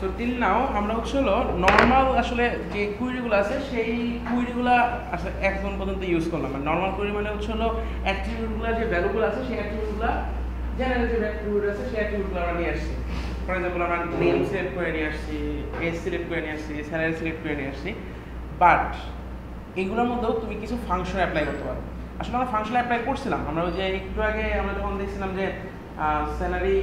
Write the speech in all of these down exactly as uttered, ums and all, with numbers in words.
So till now আমরা হচ্ছে হলো নর্মাল আসলে যে কুইরিগুলো আছে সেই কুইরিগুলো আসলে এখন পর্যন্ত ইউজ করলাম। মানে নর্মাল কুইরি মানে হচ্ছে হলো অ্যাট্রিবিউটগুলো যে ভ্যালুগুলো আছে সেই অ্যাট্রিবিউটগুলো জেনারেল যে অ্যাট্রিবিউট আছে সেই অ্যাট্রিবিউটগুলো আমরা নিয়ে আসছি। ফর এক্সাম্পল আমরা নেম সিলেক্ট করে নিয়ে আসছি, এজ সিলেক্ট করে নিয়ে আসছি, স্যালারি সিলেক্ট করে নিয়ে আসছি। বাট এগুলোর মধ্যেও তুমি কিছু ফাংশন অ্যাপ্লাই করতে পারো। আসলে আমরা ফাংশন অ্যাপ্লাই করছিলাম, আমরা ওই যে একটু আগে আমরা যখন দেখছিলাম যে স্যালারি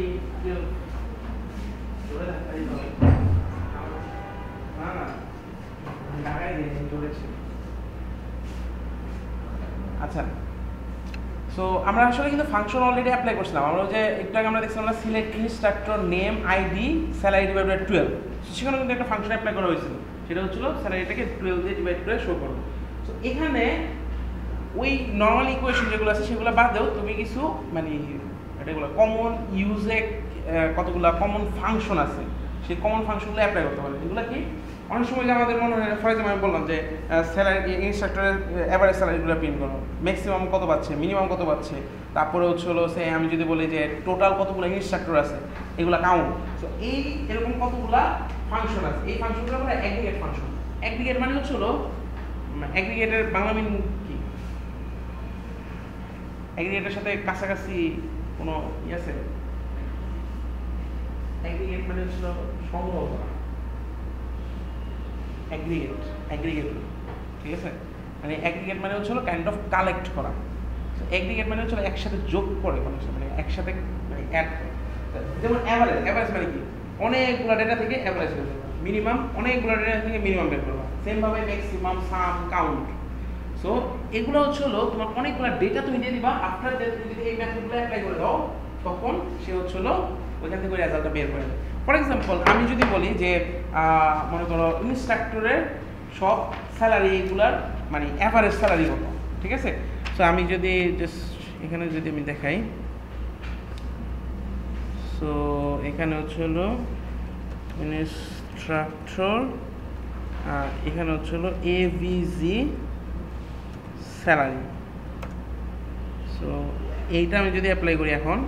আচ্ছা, সো আমরা আসলে কিন্তু ফাংশন অলরেডি অ্যাপ্লাই করছিলাম। আমরা যে একটু আগে আমরা দেখছিলাম আমরা select instructor name ID salary divide by twelve, সেখানে কিন্তু একটা ফাংশন অ্যাপ্লাই করা হয়েছিল, সেটা হচ্ছিল স্যালারিটাকে টুয়েলভ দিয়ে ডিভাইড করে শো করবো। সো এখানে ওই নর্মাল ইকুয়েশন যেগুলো আছে সেগুলো বাদেও তুমি কিছু মানে এটাগুলো কমন ইউজে কতগুলো কমন ফাংশন আছে, সেই কমন ফাংশনগুলো অ্যাপ্লাই করতে পারবে। এগুলো কি অনেক সময় যে আমাদের মনে হয়, ফর এক্সাম্পল আমি বললাম যে স্যালারি ইনস্ট্রাক্টরের অ্যাভারেজ স্যালারিগুলো প্রিন্ট করো, ম্যাক্সিমাম কত পাচ্ছে, মিনিমাম কত পাচ্ছে, তারপরে হচ্ছে হলো সে আমি যদি বলি যে টোটাল কতগুলো ইনস্ট্রাক্টর আছে এগুলো কাউন্ট। সো এই এরকম কতগুলা ফাংশন আছে, এই ফাংশনগুলো আমরা অ্যাগ্রিগেট ফাংশন। অ্যাগ্রিগেট মানে হচ্ছে হলো অ্যাগ্রিগেটের বাংলা মিনিং কি? অ্যাগ্রিগেটের সাথে কাছাকাছি কোনো ই আছে? অ্যাগ্রিগেট মানে হচ্ছে সংগ্রহ করা, অ্যাগ্রিগেট অ্যাগ্রিগেট ঠিক আছে, মানে অ্যাগ্রিগেট মানে হচ্ছে কাইন্ড অফ কালেক্ট করা। অ্যাগ্রিগেট মানে হচ্ছে একসাথে যোগ করে কোনো সাথে, মানে একসাথে মানে অ্যাড করে। যেমন অ্যাভারেজ, অ্যাভারেজ মানে কি অনেকগুলো ডেটা থেকে অ্যাভারেজ বের করবা, মিনিমাম অনেকগুলো ডেটা থেকে মিনিমাম বের করবা, সেমভাবে ম্যাক্সিমাম, সাম, কাউন্ট। সো এগুলো হচ্ছে হলো তোমার অনেকগুলো ডেটা তুমি দিয়ে দিবা, আফটার দ্যাট তুমি যদি এই মেথডগুলো অ্যাপ্লাই করে দাও তখন সে হচ্ছে হলো ওইখান থেকে রেজাল্টটা বের করে দেয়। ফর এক্সাম্পল আমি যদি বলি যে মনে করো ইনস্ট্রাক্টরের সব স্যালারি এগুলার মানে অ্যাভারেজ স্যালারি কত, ঠিক আছে। সো আমি যদি জাস্ট এখানে যদি আমি দেখাই, সো এখানে হচ্ছে হলো ইনস্ট্রাক্টর, এখানে হচ্ছে হলো এভিজি স্যালারি। সো এইটা আমি যদি অ্যাপ্লাই করি এখন,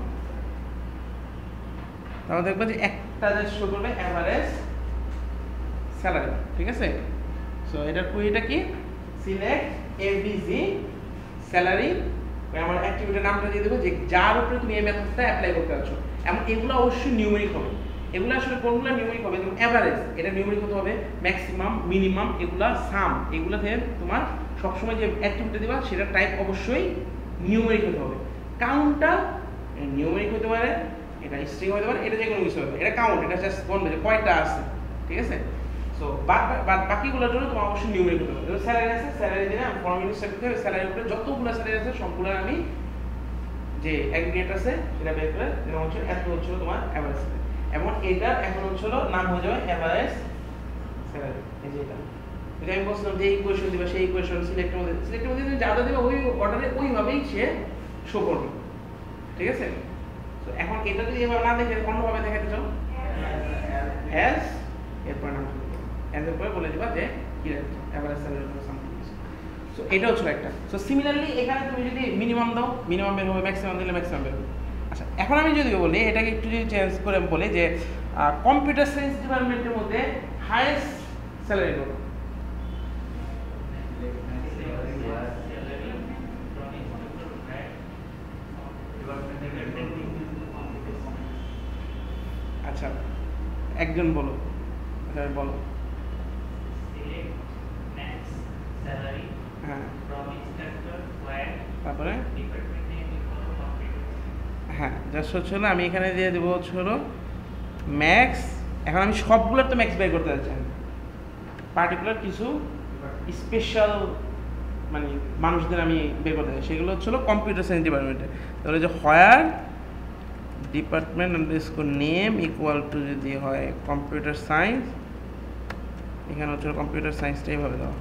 তাহলে দেখবো যে একটা জাস্ট শো করবে অ্যাভারেজ স্যালারি, ঠিক আছে। সো এটার কুইরিটা কি সিলেক্ট এভিজি স্যালারি, আমার অ্যাক্টিভিটির নামটা দিয়ে দেবো যে যার উপরে তুমি এই মেথডটা অ্যাপ্লাই করতে যাচ্ছ। এবং এগুলো অবশ্যই নিউমেরিক হবে, এগুলো আসলে কোনগুলো নিউমেরিক হবে, যেমন অ্যাভারেজ এটা নিউমেরিক হতে হবে, ম্যাক্সিমাম, মিনিমাম, এগুলা সাম, এগুলো থেকে তোমার সবসময় যে অ্যাক্টিভিটি দেবা সেটা টাইপ অবশ্যই নিউমেরিক হতে হবে। কাউন্টটা নিউমেরিক হতে পারে, এটা স্ট্রিং হতে পারে, এটা যে কোনো কিছু হবে, এটা কাউন্ট, এটা জাস্ট বলবে যে কয়টা আছে, ঠিক আছে। সো বাদ বাকিগুলোর জন্য তোমার অবশ্যই নিউমেরিক হতে হবে। যেমন স্যালারি আছে, স্যালারি দিলে আমি ফর্ম ইনস্ট্রাক্টর স্যালারির উপরে যতগুলো স্যালারি আছে সবগুলো আমি যে অ্যাগ্রিগেট আছে সেটা বের করে যেমন হচ্ছে এত হচ্ছিল তোমার অ্যাভারেজ, এবং এটা এখন হচ্ছিল নাম হয়ে যাবে অ্যাভারেজ স্যালারি। এই যে এটা এটা আমি বলছিলাম যে ইকুয়েশন দিবা, সেই ইকুয়েশন সিলেক্টের মধ্যে সিলেক্টের মধ্যে যা যা দিবা ওই অর্ডারে ওইভাবেই সে শো করবে, ঠিক আছে। তো এখন এটা যদি এবার না দেখে অন্যভাবে দেখাতে চাও, অ্যাজ এরপর নাম অ্যাজ এর পরে বলে দিবা যে কি অ্যাভারেজ স্যালারি বা সামথিং। সো এটা হচ্ছে একটা। সো সিমিলারলি এখানে তুমি যদি মিনিমাম দাও মিনিমাম বের হবে, ম্যাক্সিমাম দিলে ম্যাক্সিমাম বের হবে। আচ্ছা, এখন আমি যদি বলি এটাকে একটু যদি চেঞ্জ করে বলি যে কম্পিউটার সায়েন্স ডিপার্টমেন্টের মধ্যে হাইয়েস্ট স্যালারি কত? আচ্ছা একজন বলো, আচ্ছা বলো। হ্যাঁ, তারপরে হ্যাঁ জাস্ট হচ্ছে হলো আমি এখানে দিয়ে দেবো হচ্ছে হলো ম্যাক্স। এখন আমি সবগুলোর তো ম্যাক্স বের করতে যাচ্ছি, পার্টিকুলার কিছু স্পেশাল মানে মানুষদের আমি বের করতে চাই, সেগুলো হচ্ছে হলো কম্পিউটার সায়েন্স ডিপার্টমেন্টে। তাহলে যে where department underscore name equal to যদি হয় কম্পিউটার সায়েন্স, এখানে হচ্ছে কম্পিউটার সায়েন্সটা এইভাবে দেওয়া।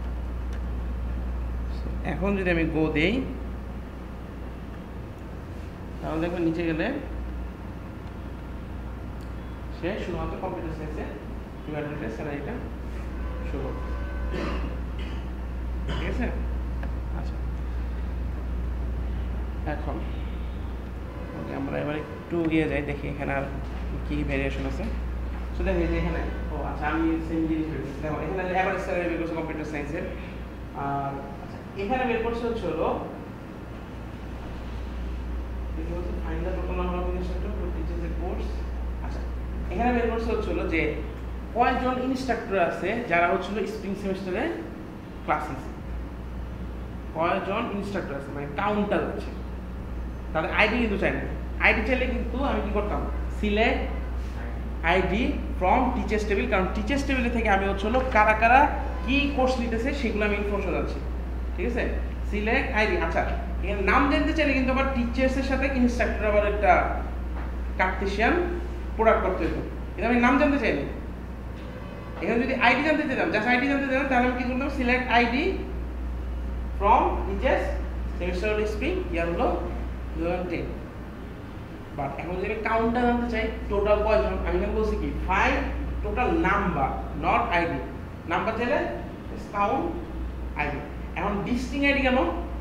এখন যদি আমি গো দেই তাহলে দেখবেন নিচে গেলে সে শুধুমাত্র কম্পিউটার সায়েন্সে ডিপার্টমেন্টের স্যালারিটা শো করবে, ঠিক আছে। আচ্ছা এখন ওকে আমরা এবার একটু ইয়ে যাই দেখি এখানে আর কি ভ্যারিয়েশন আছে। সো দেখো এই যে এখানে ও আচ্ছা আমি সেম জিনিস বের করছি দেখো এখানে এভারেজ স্যালারি বের করছে কম্পিউটার সায়েন্সের আর আচ্ছা এখানে বের করছে হচ্ছে হলো find the total number of instructor to teach the course আচ্ছা এখানে বের করছে হচ্ছে হলো যে কয়জন ইনস্ট্রাক্টর আছে যারা হচ্ছে হলো স্প্রিং সেমিস্টারে ক্লাস নিচ্ছে কয়জন ইনস্ট্রাক্টর আছে মানে কাউন্টার আছে তাদের আইডি কিন্তু চাই না আইডি চাইলে কিন্তু আমি কি করতাম select ID from teachers table কারণ টিচার্স টেবিলে থেকে আমি হচ্ছে হলো কারা কারা কি কোর্স নিতেছে সেগুলো আমি ইনফরমেশন যাচ্ছি ঠিক আছে সিলেক্ট আইডি আচ্ছা এখানে নাম জানতে চাইলে কিন্তু আবার টিচার্সের সাথে ইনস্ট্রাক্টর আবার একটা কার্টেশিয়ান প্রোডাক্ট করতে হতো কিন্তু আমি নাম জানতে চাইনি এখানে যদি আইডি জানতে চাইতাম জাস্ট আইডি জানতে চাইতাম তাহলে আমি কি করতাম select ID from teachers semester spring year হলো দু হাজার দশ বাট এখন যদি কাউন্টটা জানতে চাই টোটাল কয়জন আমি এখানে বলছি কি five total number not ID number চাইলে কাউন্ট আইডি এখন ডিস্টিং আইডি কেন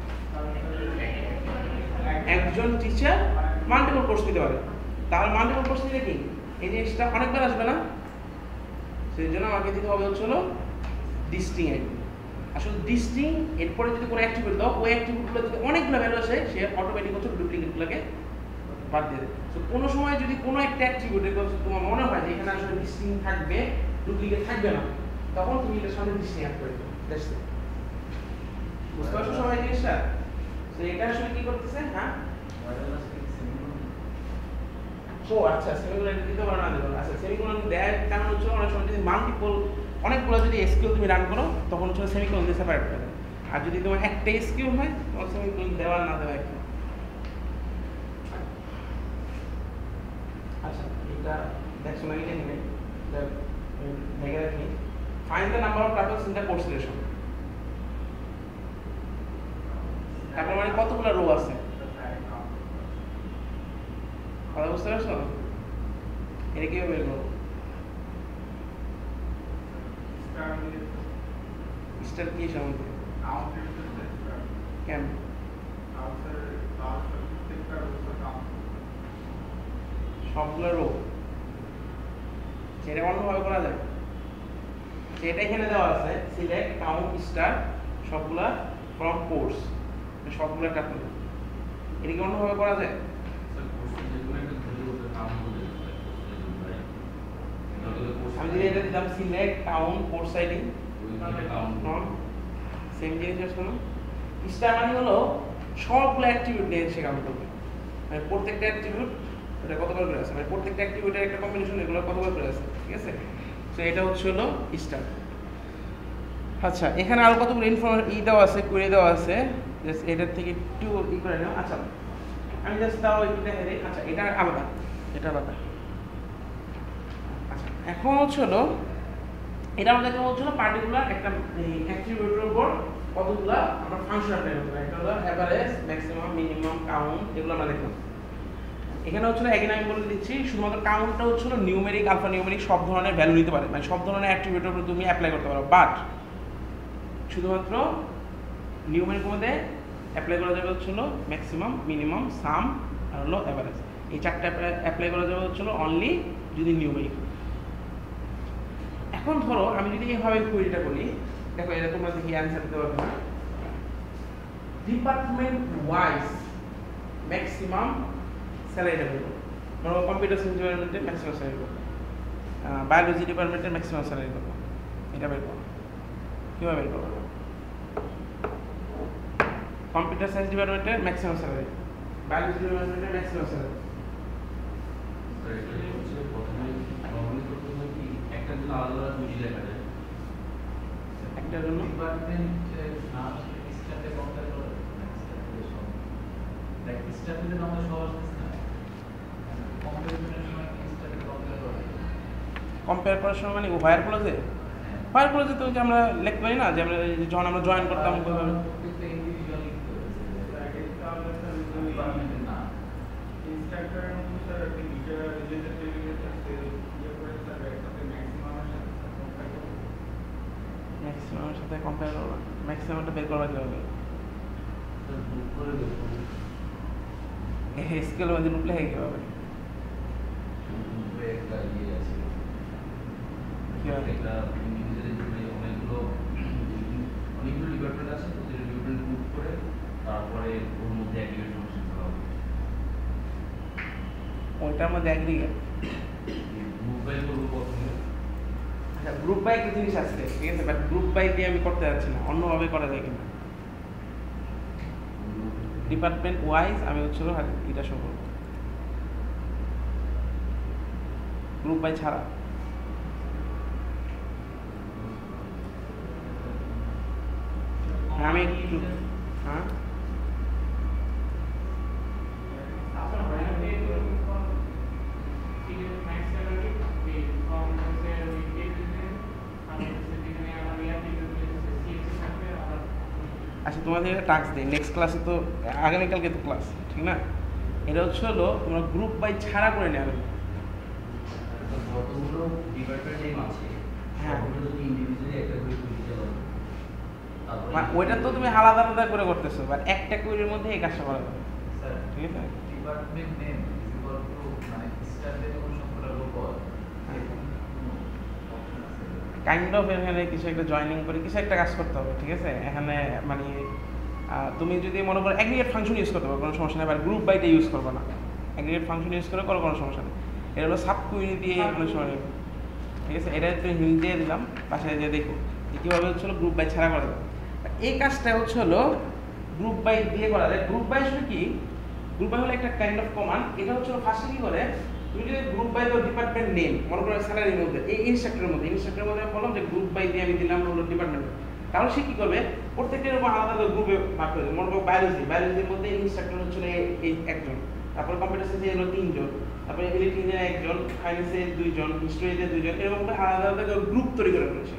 একজন টিচার মাল্টিপল কোর্স নিতে পারে তাহলে মাল্টিপল কোর্স নিলে কি এই জিনিসটা অনেকবার আসবে না সেই জন্য আমাকে দিতে হবে হচ্ছে হলো ডিস্টিং আইডি আসলে ডিস্টিং এরপরে যদি কোনো অ্যাক্টিভিটি দাও ওই অ্যাক্টিভিটিগুলো যদি অনেকগুলো ভ্যালু আসে সে অটোমেটিক হচ্ছে ডুপ্লিকেটগুলোকে বাদ দিয়ে দেবে তো কোনো সময় যদি কোনো একটা অ্যাক্টিভিটির কথা তোমার মনে হয় যে এখানে আসলে ডিস্টিং থাকবে ডুপ্লিকেট থাকবে না তখন তুমি এটার সাথে ডিস্টিং অ্যাড করে দেবে দ্যাটস ইট বুঝতে পারছো সবাই জিনিসটা তো এটা আসলে কি করতেছে হ্যাঁ ও আচ্ছা সেমিকোলন দিতে পারো না দিতে পারো আচ্ছা সেমিকোলন দেয় কারণ হচ্ছে অনেক সময় যদি মাল্টিপল অনেকগুলো যদি এসকিউ তুমি রান করো তখন হচ্ছে সেমিকোলন দিয়ে সেপারেট করে দেবে আর যদি তোমার একটা এসকিউ হয় তখন সেমিকোলন দেওয়া না দেওয়া একটু আচ্ছা এটা দেখছো না এটা নেই দেখে রাখি find the number of tuples in the course relation তারপর মানে কতগুলো রো আছে কথা বুঝতে পারছো এটা কিভাবে বের করবো স্টার কি সম্বন্ধে কেন সবগুলো রো সেটা অন্যভাবে করা যায় সেটা এখানে দেওয়া আছে সিলেক্ট কাউন্ট স্টার সবগুলা ফ্রম কোর্স সবগুলো কাটতে এটা কি অন্যভাবে করা যায় আমি যদি এটা দিলাম select count course ID same জিনিস আসছে না স্টার মানে হলো সবগুলো অ্যাক্টিভিটি নিয়ে সে কাউন্ট করবে মানে প্রত্যেকটা অ্যাক্টিভিটি এটা কতবার করে আছে মানে প্রত্যেকটা অ্যাক্টিভিটির একটা কম্বিনেশন এগুলো কতবার করে আছে ঠিক আছে তো এটা হচ্ছে হলো স্টার আচ্ছা এখানে আরো কতগুলো ইনফরমেশন ই দেওয়া আছে কুড়ি দেওয়া আছে জাস্ট এটার থেকে একটু ই করে নাও আচ্ছা আমি জাস্ট তাও একটু দেখে দিই আচ্ছা এটা আলাদা এটা আলাদা আচ্ছা এখন হচ্ছে হলো এটা আমাদেরকে বলছিল পার্টিকুলার একটা অ্যাক্টিভিটির উপর কতগুলো আমরা ফাংশন অ্যাপ্লাই করতে পারি এটা হলো এভারেজ ম্যাক্সিমাম মিনিমাম কাউন্ট এগুলো আমরা দেখলাম এখানে হচ্ছে এগেন আমি বলে দিচ্ছি শুধুমাত্র কাউন্টটা হচ্ছে নিউমেরিক আলফা নিউমেরিক সব ধরনের ভ্যালু নিতে পারে মানে সব ধরনের অ্যাক্টিভিটির উপর তুমি অ্যাপ্লাই করতে পারো বাট শুধুমাত্র নিউমেরিক মধ্যে অ্যাপ্লাই করা যাবে হচ্ছিল ম্যাক্সিমাম মিনিমাম সাম আর হলো অ্যাভারেজ এই চারটা অ্যাপ্লাই করা যাবে হচ্ছিল অনলি যদি নিউমেরিক এখন ধরো আমি যদি এইভাবে কুইরিটা করি দেখো এটা তোমরা দেখি অ্যান্সার দিতে পারবে না ডিপার্টমেন্ট ওয়াইজ ম্যাক্সিমাম স্যালারিটা বের করবো ধরো কম্পিউটার সায়েন্স ডিপার্টমেন্টে ম্যাক্সিমাম স্যালারি করবো বায়োলজি ডিপার্টমেন্টের ম্যাক্সিমাম স্যালারি করবো এটা বের করবো কীভাবে বের করবো কম্পিউটার সায়েন্স ডিপার্টমেন্টের ম্যাক্সিমাম স্যালারি বায়োলজি ডিপার্টমেন্টের ম্যাক্সিমাম স্যালারি একটার জন্য কম্পেয়ার করার সময় মানে হোয়ার ক্লোজে হোয়ার ক্লোজে তো যে আমরা লিখতে পারি না যে আমরা যখন আমরা জয়েন করতাম ওইভাবে ম্যাক্সিমামের সাথে কম্পেয়ার করবো ম্যাক্সিমামটা বের করবা কীভাবে স্কেল মধ্যে ঢুকলে কীভাবে এটা ইন্ডিভিজুয়ালি অনেকগুলো অনেকগুলো ডিপার্টমেন্ট আছে, প্রতিটা ডিপার্টমেন্ট গ্রুপ করে তারপরে ওর মধ্যে অ্যাগ্রিগেট ফাংশন করা হবে। ওইটার মধ্যে অ্যাগ্রিগেট গ্রুপ বাই করবো প্রথমে। আচ্ছা, গ্রুপ বাই একটা জিনিস আছে, ঠিক আছে, বাট গ্রুপ বাই দিয়ে আমি করতে যাচ্ছি না, অন্যভাবে করা যায় কিনা। ডিপার্টমেন্ট ওয়াইজ আমি হচ্ছিল এটা শো করবো, গ্রুপ বাই ছাড়া। আমি একটু হ্যাঁ আচ্ছা, তোমাদের একটা টাস্ক দিই, নেক্সট ক্লাসে তো আগামীকালকে তো ক্লাস, ঠিক না? এটা হচ্ছে হলো তোমরা গ্রুপ বাই ছাড়া করে নেবে। যতগুলো ডিপার্টমেন্ট নেম আছে হ্যাঁ, ওগুলো যদি ইন্ডিভিজুয়ালি একটা করে দিতে হবে। মানে ওইটা তো তুমি আলাদা আলাদা করে করতেছো, বাট একটা কোয়েরির মধ্যে এই কাজটা করা যাবে, স্যার ঠিক আছে? Department name is equal to মানে স্ট্যান্ডার্ড কোন সংখ্যাটা লোক হয় কাইন্ড অফ এখানে কিছু একটা জয়েনিং করে কিছু একটা কাজ করতে হবে, ঠিক আছে? এখানে মানে তুমি যদি মনে করো অ্যাগ্রিগেট ফাংশন ইউজ করতে পারো, কোনো সমস্যা নেই, বাট গ্রুপ বাইটা ইউজ করবে না। অ্যাগ্রিগেট ফাংশন ইউজ করে করো, কোনো সমস্যা নেই। এটা হলো সাব কুইরি দিয়ে কোনো সময় নেই, ঠিক আছে? এটা তুমি হিল দিয়ে দিলাম, বাসায় যে দেখো কীভাবে হচ্ছিল গ্রুপ বাই ছাড়া করা যাবে। এই কাজটা হচ্ছে হলো গ্রুপ বাই দিয়ে করা যায়। গ্রুপ বাই আসলে কি? গ্রুপ বাই হলো একটা কাইন্ড অফ কমান্ড। এটা হচ্ছে ফার্স্টে কি করে, তুমি যদি গ্রুপ বাই দাও ডিপার্টমেন্ট নেম, মনে করো স্যালারির মধ্যে, এই ইনস্ট্রাক্টরের মধ্যে ইনস্ট্রাক্টরের মধ্যে বললাম যে গ্রুপ বাই দিয়ে আমি দিলাম হলো ডিপার্টমেন্ট, তাহলে সে কি করবে প্রত্যেকটার উপর আলাদা আলাদা গ্রুপে ভাগ করে দেবে। মনে করো বায়োলজি, বায়োলজির মধ্যে ইনস্ট্রাক্টর হচ্ছে এই একজন, তারপরে কম্পিউটার সায়েন্সে হলো তিনজন, তারপরে ইলেকট্রিক ইঞ্জিনিয়ার একজন, ফাইন্যান্সে দুইজন, হিস্ট্রিতে দুইজন, এরকম করে আলাদা আলাদা গ্রুপ তৈরি করে ফেলেছে,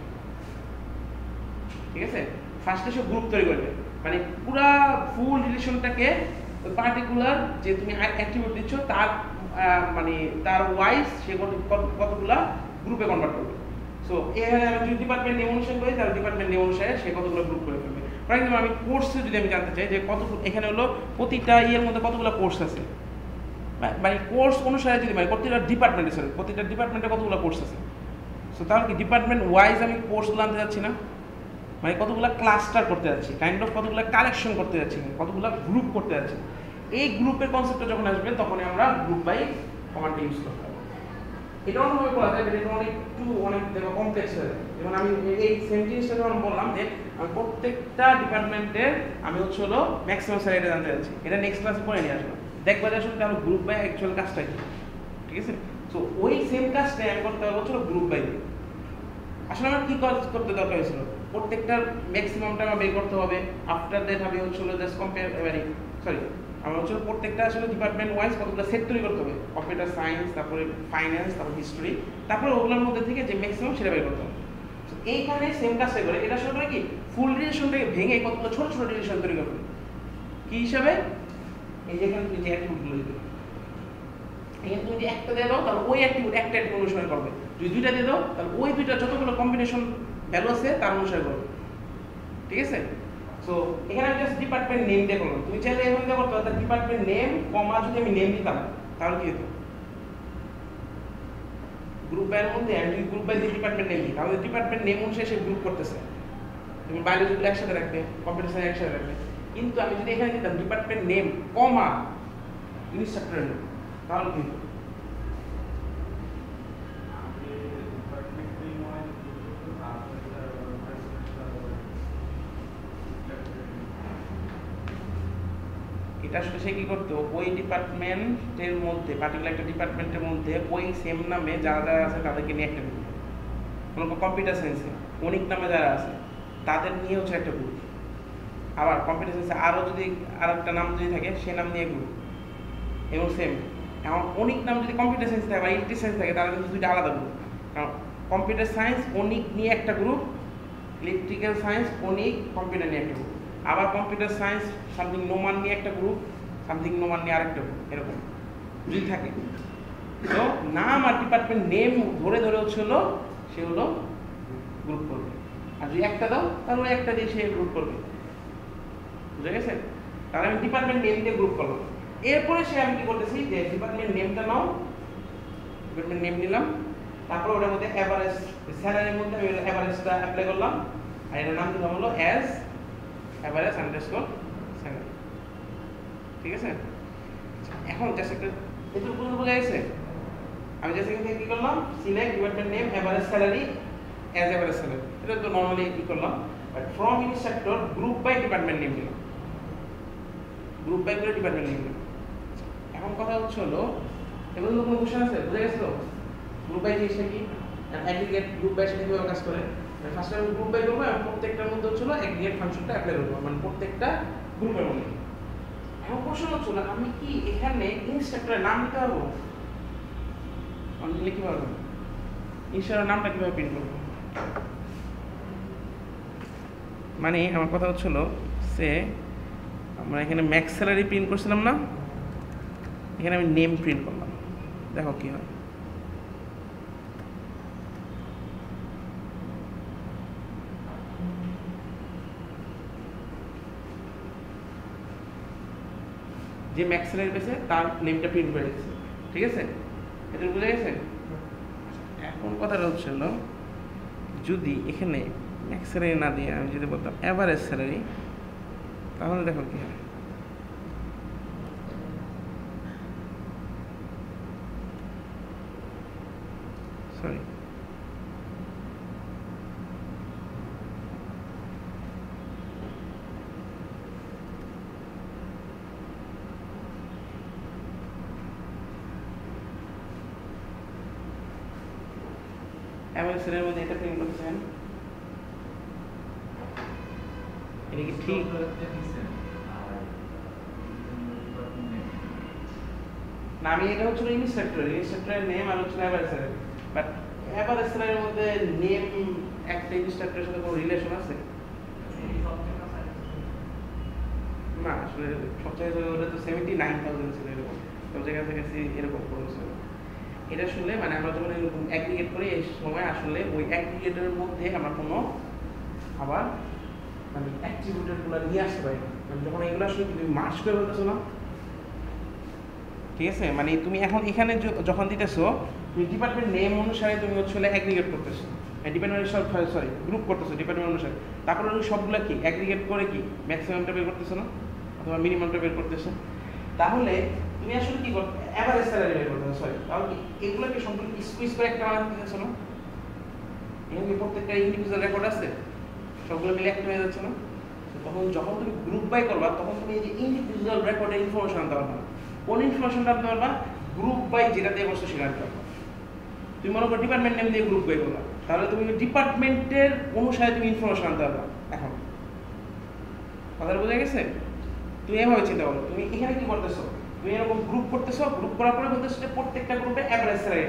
ঠিক আছে? ফার্স্টে সে গ্রুপ তৈরি করবে, মানে পুরা ফুল রিলেশনটাকে পার্টিকুলার যে তুমি অ্যাট্রিবিউট দিচ্ছ তার মানে তার ওয়াইজ সে কতগুলা গ্রুপে কনভার্ট করবে। সো এখানে আমি যদি ডিপার্টমেন্ট নেম অনুসারে করি, তাহলে ডিপার্টমেন্ট নেম অনুসারে সে কতগুলো গ্রুপ করে ফেলবে। ফর এক্সাম্পল আমি কোর্সে যদি আমি জানতে চাই যে কত, এখানে হলো প্রতিটা ইয়ের মধ্যে কতগুলো কোর্স আছে, মানে কোর্স অনুসারে যদি মানে প্রতিটা ডিপার্টমেন্টে সরি প্রতিটা ডিপার্টমেন্টে কতগুলো কোর্স আছে। সো তাহলে কি ডিপার্টমেন্ট ওয়াইজ আমি কোর্সগুলো আনতে যাচ্ছি না, মানে কতগুলো ক্লাস্টার করতে যাচ্ছি, কাইন্ড অফ কতগুলো কালেকশন করতে যাচ্ছি, কতগুলো গ্রুপ করতে যাচ্ছি। এই গ্রুপের কনসেপ্টটা যখন আসবে তখনই আমরা গ্রুপ বাই কমান্ডটা ইউজ করতে হবে। এটা অন্যভাবে করা যায়, এটা অনেক একটু অনেক দেখো কমপ্লেক্স হয়ে যায়। যেমন আমি এই সেম জিনিসটা যখন বললাম যে আমি প্রত্যেকটা ডিপার্টমেন্টের আমি হচ্ছে হলো ম্যাক্সিমাম স্যালারি জানতে যাচ্ছি, এটা নেক্সট ক্লাসে করে নিয়ে আসবো, দেখবা যে আসলে তাহলে গ্রুপ বাই অ্যাকচুয়াল কাজটা কি, ঠিক আছে? সো ওই সেম কাজটাই আমি করতে হবে হচ্ছিল গ্রুপ বাই। আসলে আমার কি কাজ করতে দরকার হয়েছিল, প্রত্যেকটার ম্যাক্সিমামটা আমার বের করতে হবে। আফটার দ্যাট আমি হচ্ছিল জাস্ট কম্পেয়ার মানে সরি আমার হচ্ছে প্রত্যেকটা আসলে ডিপার্টমেন্ট ওয়াইজ কতগুলো সেট তৈরি করতে হবে, কম্পিউটার সায়েন্স, তারপরে ফাইন্যান্স, তারপরে হিস্ট্রি, তারপরে ওগুলোর মধ্যে থেকে যে ম্যাক্সিমাম সেটা বের করতে হবে। এইখানে সেম কাজটা করে এটা আসলে করে কি ফুল রিলেশনটাকে ভেঙে কতগুলো ছোট ছোট রিলেশন তৈরি করবে। কি হিসাবে? এই যে এখানে তুমি যে অ্যাট্রিবিউটগুলো দিবে, এখানে তুমি যদি একটা দিয়ে দাও তাহলে ওই অ্যাট্রিবিউট একটা অ্যাট্রিবিউট অনুসরণ করবে, যদি দুইটা দিয়ে দাও তাহলে ওই দুইটা যতগুলো কম্বিনেশন ভ্যালু আছে তার অনুসারে করবে, ঠিক আছে? সো এখানে আমি জাস্ট ডিপার্টমেন্ট নেম দিয়ে করলাম, তুমি চাইলে এখানে দিয়ে করতে পারো ডিপার্টমেন্ট নেম কমা যদি আমি নেম দিতাম তাহলে কি হতো, গ্রুপ বাইয়ের মধ্যে আমি যদি গ্রুপ বাই দিয়ে ডিপার্টমেন্ট নেম দিই তাহলে ডিপার্টমেন্ট নেম অনুসারে সে গ্রুপ করতেছে, তুমি বায়োলজিগুলো একসাথে রাখবে, কম্পিউটার সায়েন্স একসাথে রাখবে। কিন্তু আমি যদি এখানে দিতাম ডিপার্টমেন্ট নেম কমা ইনস্ট্রাক্টরের নেম তাহলে কি হতো? এটা আসলে সে কি করতো ওই ডিপার্টমেন্টের মধ্যে পার্টিকুলার একটা ডিপার্টমেন্টের মধ্যে ওই সেম নামে যারা যারা আছে তাদেরকে নিয়ে একটা গ্রুপ, কোনো কম্পিউটার সায়েন্সে অনেক নামে যারা আছে তাদের নিয়ে হচ্ছে একটা গ্রুপ, আবার কম্পিউটার সায়েন্সে আরও যদি আর একটা নাম যদি থাকে সে নাম নিয়ে গ্রুপ, এবং সেম এখন অনেক নাম যদি কম্পিউটার সায়েন্স থাকে বা ইলেকট্রিক সায়েন্স থাকে তাহলে কিন্তু দুইটা আলাদা গ্রুপ, কারণ কম্পিউটার সায়েন্স অনেক নিয়ে একটা গ্রুপ, ইলেকট্রিক্যাল সায়েন্স অনেক কম্পিউটার নিয়ে একটা গ্রুপ, আবার কম্পিউটার সায়েন্স সামথিং নোমান নিয়ে একটা গ্রুপ, সামথিং নোমান নিয়ে আরেকটা গ্রুপ, এরকম যদি থাকে। তো নাম আর ডিপার্টমেন্ট নেম ধরে ধরে হচ্ছে হলো সে হলো গ্রুপ করবে, আর যদি একটা দাও তাহলে ওই একটা দিয়ে সে গ্রুপ করবে, বুঝে গেছে? তাহলে আমি ডিপার্টমেন্ট নেম দিয়ে গ্রুপ করলাম। এরপরে সে আমি কি করতেছি যে ডিপার্টমেন্ট নেমটা নাও, ডিপার্টমেন্ট নেম নিলাম, তারপর ওটার মধ্যে এভারেজ স্যালারির মধ্যে আমি এভারেজটা অ্যাপ্লাই করলাম আর এটার নাম দিলাম হলো অ্যাজ এভারেজ আন্ডারস্কোর স্যালারি। ঠিক আছে, এখন জাস্ট একটা এটুকু বুঝতে বোঝা গেছে। আমি জাস্ট এখান থেকে কি করলাম, select department name average salary as average salary, এটা তো নর্মালি কি করলাম, but from instructor group by department name দিলাম, গ্রুপ বাই করে ডিপার্টমেন্ট নেম দিলাম। এখন কথা হচ্ছে হলো এগুলো তো কোনো কোশ্চেন আছে, বুঝে গেছো? গ্রুপ বাই জিনিসটা কি, অ্যাগ্রিগেট গ্রুপ বাই সেটা কিভাবে কাজ করে। ফার্স্ট আমি গ্রুপ বাই করবো এবং প্রত্যেকটার মধ্যে হচ্ছে হলো অ্যাগ্রিগেট ফাংশনটা অ্যাপ্লাই করবো, মানে প্রত্যেকটা গ্রুপের মধ্যে। এখন প্রশ্ন হচ্ছে না আমি কি এখানে ইনস্ট্রাক্টরের নাম দিতে পারবো? আমি দিলে কি পারবো, ইনস্ট্রাক্টরের নামটা কিভাবে প্রিন্ট করবো? মানে আমার কথা হচ্ছে হলো সে আমরা এখানে ম্যাক্স স্যালারি প্রিন্ট করছিলাম না, এখানে আমি নেম প্রিন্ট করলাম, দেখো কি হয়। যে ম্যাক্স স্যালারি পেয়েছে তার নেমটা প্রিন্ট করে দিচ্ছে। ঠিক আছে, এটা বুঝে গেছে? এখন কথাটা হচ্ছে হলো যদি এখানে ম্যাক্স স্যালারি না দিয়ে আমি যদি বলতাম অ্যাভারেজ স্যালারি, তাহলে দেখো কি হয়। সরি, অ্যাভারেজ স্যালারির মধ্যে এটা প্রিন্ট করতেছেন, এটা কি ঠিক? না, আমি এটা হচ্ছে ইনস্ট্রাক্টর, ইনস্ট্রাক্টরের নেম আর হচ্ছে অ্যাভারেজ স্যালারি, বাট অ্যাভারেজ স্যালারির মধ্যে নেম একটা ইনস্ট্রাক্টরের সাথে কোনো রিলেশন আছে? না, আসলে সব জায়গায় ওটা তো সেভেন্টি নাইন থাউজেন্ড ছিল, এরকম সব জায়গা থেকে এরকম করেছে। এটা আসলে মানে আমরা যখন এরকম অ্যাগ্রিগেট করি এই সময় আসলে ওই অ্যাগ্রিগেটের মধ্যে আমরা কোনো আবার মানে অ্যাট্রিবিউটগুলো নিয়ে আসতে পারি না, মানে যখন এগুলো আসলে তুমি মার্চ করে বলতেছো না। ঠিক আছে, মানে তুমি এখন এখানে যখন দিতেছো তুমি ডিপার্টমেন্ট নেম অনুসারে তুমি হচ্ছে অ্যাগ্রিগেট করতেছো, ডিপার্টমেন্ট সব সরি গ্রুপ করতেছো ডিপার্টমেন্ট অনুসারে, তারপরে ওই সবগুলো কি অ্যাগ্রিগেট করে কি ম্যাক্সিমামটা বের করতেছো না অথবা মিনিমামটা বের করতেছো। তাহলে তুমি আসলে কি করতে এভারেজ স্যালারি বের করতেছো, সরি তাহলে কি এগুলোকে সম্পূর্ণ স্কুইজ করে একটা বানাতে দিতেছো না? এখানে কি প্রত্যেকটা ইন্ডিভিজুয়াল রেকর্ড আছে, সবগুলো মিলে একটা হয়ে যাচ্ছে না? তখন যখন তুমি গ্রুপ বাই করবা তখন তুমি এই যে ইন্ডিভিজুয়াল রেকর্ডের ইনফরমেশন আনতে পারবা। কোন ইনফরমেশনটা আনতে পারবা? গ্রুপ বাই যেটা দিয়ে বসে সেটা আনতে পারবা। তুমি মনে করো ডিপার্টমেন্ট নেম দিয়ে গ্রুপ বাই করবা, তাহলে তুমি ডিপার্টমেন্টের অনুসারে তুমি ইনফরমেশন আনতে পারবা। এখন কথাটা বোঝা গেছে? তুমি এভাবে চিন্তা করো, তুমি এখানে কি করতেছো, তুমি এরকম গ্রুপ করতেছো, গ্রুপ করার পরে বলতেছো যে প্রত্যেকটা গ্রুপে অ্যাভারেজ স্যালারি,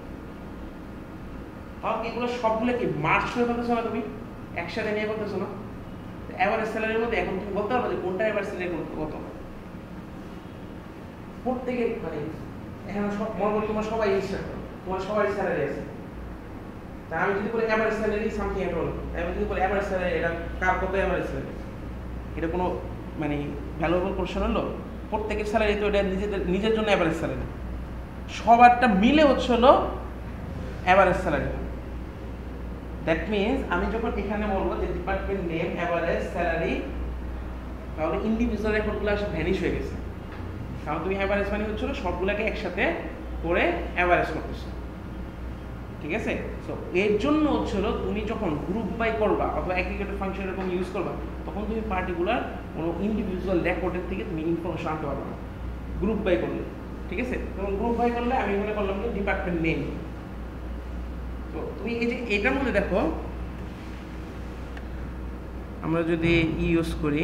তাহলে এগুলো সবগুলো কি মার্চ করে বলতেছো না, তুমি একসাথে নিয়ে বলতেছো না? অ্যাভারেজ স্যালারির মধ্যে এখন তুমি বলতে পারবে যে কোনটা অ্যাভারেজ স্যালারি কত। প্রত্যেকে মানে এখানে সব মনে করি তোমার সবাই ইনস্ট্রাক্টর, তোমার সবাই স্যালারি আছে, তা আমি যদি বলি অ্যাভারেজ স্যালারি সামথিং এট হল, আমি যদি বলি অ্যাভারেজ স্যালারি এটা কার কত অ্যাভারেজ স্যালারি, এটা কোনো মানে ভ্যালুয়েবল কোশ্চেন হলো? প্রত্যেকের স্যালারি তো এটা নিজেদের নিজের জন্য অ্যাভারেজ স্যালারি, সবারটা মিলে হচ্ছে হলো অ্যাভারেজ স্যালারি। দ্যাট মিনস আমি যখন এখানে বলবো যে ডিপার্টমেন্ট নেম অ্যাভারেজ স্যালারি, তাহলে ইন্ডিভিজুয়াল রেকর্ডগুলো আসলে ভ্যানিশ হয়ে গেছে, কারণ তুমি অ্যাভারেজ মানে হচ্ছিল সবগুলোকে একসাথে করে অ্যাভারেজ করতেছো। ঠিক আছে, সো এর জন্য হচ্ছিল তুমি যখন গ্রুপ বাই করবা অথবা অ্যাগ্রিগেটেড ফাংশন এরকম ইউজ করবা তখন তুমি পার্টিকুলার কোনো ইন্ডিভিজুয়াল রেকর্ডের থেকে তুমি ইনফরমেশন আনতে পারবে না গ্রুপ বাই করলে। ঠিক আছে, তখন গ্রুপ বাই করলে আমি এখানে করলাম কি ডিপার্টমেন্ট নেম। তো তুমি এই যে এটার মধ্যে দেখো আমরা যদি ইউজ করি,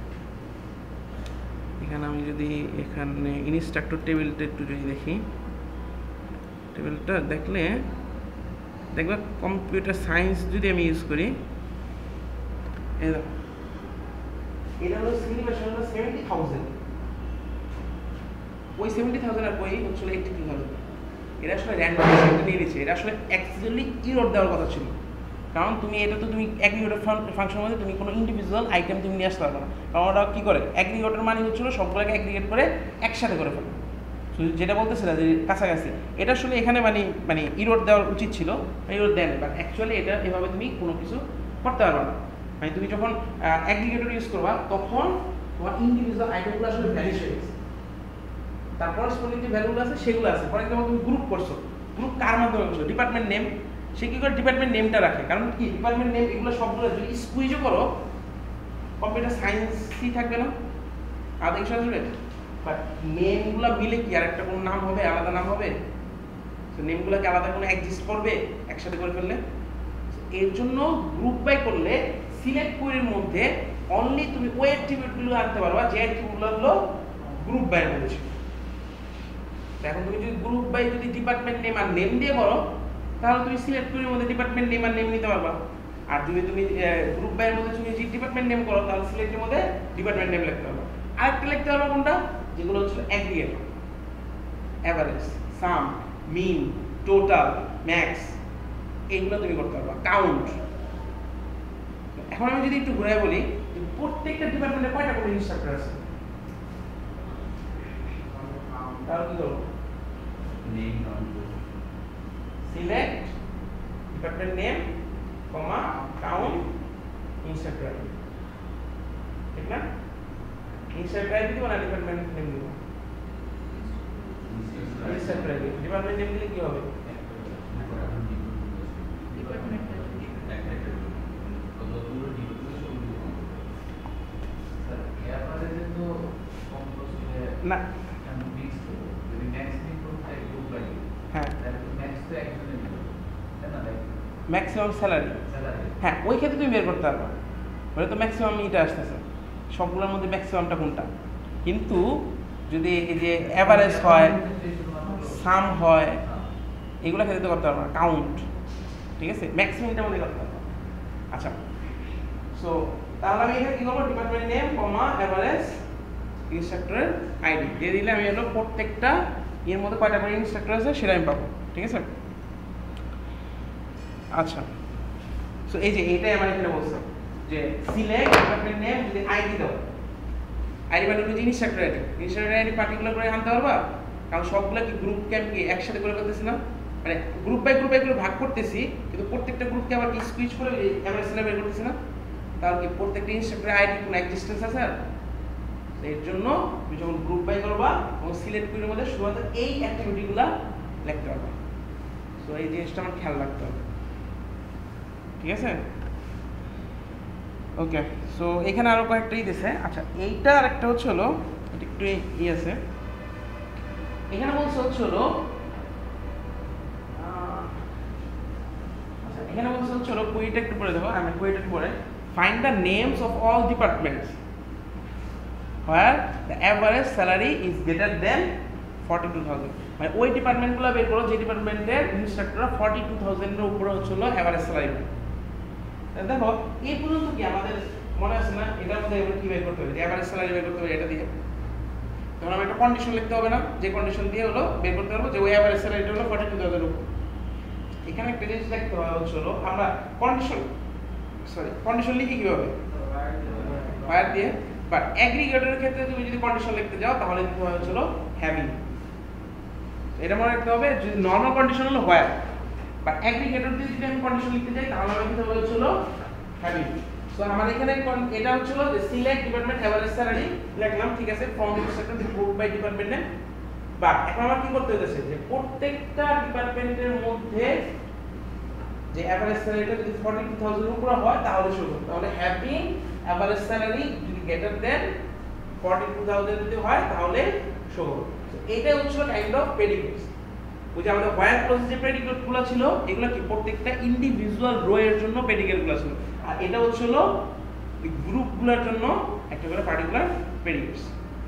এখানে আমি যদি এখানে ইনস্ট্রাক্টর টেবিলটা একটু যদি দেখি, টেবিলটা দেখলে দেখবা কম্পিউটার সায়েন্স যদি আমি ইউজ করি, এটা হলো সিলেবাস হলো সেভেন্টি থাউজেন্ড, ওই সেভেন্টি থাউজেন্ড আর বই হচ্ছিল এইটটি টু থাউজেন্ড। এটা আসলে র্যান্ডম নিয়ে নিচ্ছে, এটা আসলে অ্যাকচুয়ালি ইরর দেওয়ার কথা ছিল, কারণ তুমি এটা তো তুমি অ্যাগ্রিগেটেড ফাংশনের মধ্যে তুমি কোনো ইন্ডিভিজুয়াল আইটেম তুমি নিয়ে আসতে পারবে না, কারণ ওটা কী করে অ্যাগ্রিগেটের মানে হচ্ছিল সবগুলোকে অ্যাগ্রিগেট করে একসাথে করে ফেলে। যেটা বলতেছিল যে কাছাকাছি, এটা আসলে এখানে মানে মানে ইরোড দেওয়ার উচিত ছিল, ইরোড দেন, বাট অ্যাকচুয়ালি এটা এভাবে তুমি কোনো কিছু করতে পারবে না। মানে তুমি যখন অ্যাগ্রিগেটর ইউজ করবা তখন তোমার ইন্ডিভিজুয়াল আইটেমগুলো আসলে ভ্যানিশ হয়ে গেছে, তারপর স্পেসিফিক যে ভ্যালুগুলো আছে সেগুলো আছে। ফর এক্সাম্পল তুমি গ্রুপ করছো, গ্রুপ কার মাধ্যমে করছো? Department name. সে কি করে ডিপার্টমেন্ট নেমটা রাখে, কারণ কি ডিপার্টমেন্ট নেম এগুলো সবগুলো যদি স্কুইজও করো কম্পিউটার সায়েন্সই থাকবে না, আলাদা কিছু আসবে। বাট নেমগুলো মিলে কি আর একটা কোনো নাম হবে, আলাদা নাম হবে? তো নেমগুলোকে আলাদা কোনো এক্সিস্ট করবে একসাথে করে ফেললে? এর জন্য গ্রুপ বাই করলে সিলেক্ট কোয়েরির মধ্যে অনলি তুমি ওই অ্যাট্রিবিউটগুলো আনতে পারবা যে অ্যাট্রিবিউটগুলো হলো গ্রুপ বাইয়ের মধ্যে ছিল। এখন তুমি যদি গ্রুপ বাই যদি ডিপার্টমেন্ট নেম আর নেম দিয়ে করো তাহলে তুমি সিলেক্ট কোয়েরির মধ্যে ডিপার্টমেন্ট নেম আর নেম নিতে পারবা। আর যদি তুমি গ্রুপ বাইয়ের মধ্যে তুমি যদি ডিপার্টমেন্ট নেম করো তাহলে সিলেক্টের মধ্যে ডিপার্টমেন্ট নেম লিখতে পারবা। আরেকটা লিখতে পারবা কোনটা, যেগুলো হচ্ছে aggregator, average, sum, mean, total, max, এইগুলো তুমি করতে পারবা, কাউন্ট। এখন আমি যদি একটু ঘুরে বলি প্রত্যেকটা ডিপার্টমেন্টে কয়টা করে ইনস্ট্রাক্টর আছে, তাহলে কি করবো? Name count select department name comma count instructor, ঠিক না? ইনস্ট্রাক্টর আইডি দিব না ডিপার্টমেন্ট নেম দিব? Instructor ID. ডিপার্টমেন্ট নেম দিলে কি হবে? না হ্যাঁ ম্যাক্সিমাম স্যালারি, হ্যাঁ ওই ক্ষেত্রে তুমি বের করতে পারবা, ওটা তো ম্যাক্সিমাম এটা আসতেছে সবগুলোর মধ্যে ম্যাক্সিমামটা কোনটা। কিন্তু যদি এই যে অ্যাভারেজ হয়, সাম হয়, এগুলো ক্ষেত্রে করতে পারবা কাউন্ট, ঠিক আছে? ম্যাক্সিমামটার মধ্যে করতে পারবা। আচ্ছা, সো তাহলে আমি এখানে কি করবো? ডিপার্টমেন্ট নেম কমা অ্যাভারেজ ইনস্ট্রাক্টরের আইডি দিয়ে দিলে আমি হলো প্রত্যেকটা এর মধ্যে কয়টা করে ইনস্ট্রাক্টর আছে সেটা আমি পাবো, ঠিক আছে? আচ্ছা, সো এই যে এইটাই আমার এখানে বলছে যে সিলেক্ট ডিপার্টমেন্ট নেম, যদি আইডি দাও, আইডি মানে হচ্ছে instructor ID, instructor ID particular করে আনতে পারবা, কারণ সবগুলো কি গ্রুপ ক্যাম্পকে একসাথে করে করতেছি না, মানে গ্রুপ বাই গ্রুপ বাই করে ভাগ করতেছি, কিন্তু প্রত্যেকটা গ্রুপকে আবার কি সুইচ করে এমএস সিলেক্ট বের করতেছি না, তাহলে কি প্রত্যেকটা ইনস্ট্রাক্টর আইডি কোনো এক্সিস্টেন্স আছে? আর এর জন্য তুমি যখন গ্রুপ বাই করবা এবং সিলেক্ট কোয়েরির মধ্যে শুধুমাত্র এই অ্যাক্টিভিটিগুলো লিখতে পারবা। সো এই জিনিসটা আমার খেয়াল রাখতে হবে, ঠিক আছে? ওকে, সো এখানে আরো কয়েকটাই দিয়েছে। আচ্ছা, এইটা আর একটা হচ্ছে হলো এটা একটু ই আছে, এখানে বলছে হচ্ছে হলো আচ্ছা এখানে বলছে হচ্ছে হলো কুইটা একটু পড়ে দেবো, আমি কুইটা পড়ে find the names of all departments where the average salary is greater than forty-two thousand, মানে ওই ডিপার্টমেন্টগুলো বের করো যে ডিপার্টমেন্টের ইনস্ট্রাক্টররা forty-two thousand এর উপরে হচ্ছিল এভারেজ স্যালারি। দেখো এই পর্যন্ত কি আমাদের মনে আছে না এটার মধ্যে এবার কি বের করতে হবে? এভারেজ স্যালারি বের করতে হবে এটা দিয়ে। তখন আমি একটা কন্ডিশন লিখতে হবে না, যে কন্ডিশন দিয়ে হলো বের করতে পারবো যে ওই এভারেজ স্যালারিটা হলো forty-two thousand এর উপর। এখানে একটা জিনিস দেখতে হবে হচ্ছে হলো আমরা কন্ডিশন সরি কন্ডিশন লিখি কিভাবে? ফায়ার দিয়ে। বাট অ্যাগ্রিগেটরের ক্ষেত্রে তুমি যদি কন্ডিশন লিখতে যাও তাহলে দিতে হয় হচ্ছে হ্যাভিং, এটা মনে রাখতে হবে। যদি নরমাল কন্ডিশন হলো হোয়ার, বাট অ্যাগ্রিগেটর দিয়ে যদি আমি কন্ডিশন লিখতে যাই তাহলে আমি দিতে হবে হচ্ছে হ্যাভিং। সো আমার এখানে এটা হচ্ছে যে সিলেক্ট ডিপার্টমেন্ট এভারেজ স্যালারি লিখলাম, ঠিক আছে, from instructor group by department name. But এখন আমার কি করতে হচ্ছে যে প্রত্যেকটা ডিপার্টমেন্টের মধ্যে যে এভারেজ স্যালারিটা যদি forty-two thousand এর উপরে হয় তাহলে শুরু করতে, তাহলে হ্যাভিং এভারেজ স্যালারি যদি গ্রেটার দেন forty-two thousand যদি হয় তাহলে শো করবে। সো এটা হচ্ছে কাইন্ড অফ প্রেডিকেটস। ওই যে আমাদের হোয়াইট ক্লজে যে প্রেডিকেটগুলো ছিল এগুলো কি প্রত্যেকটা ইন্ডিভিজুয়াল রো এর জন্য প্রেডিকেটগুলো ছিল, আর এটা হচ্ছে হলো গ্রুপগুলোর জন্য একটা করে পার্টিকুলার প্রেডিকেটস।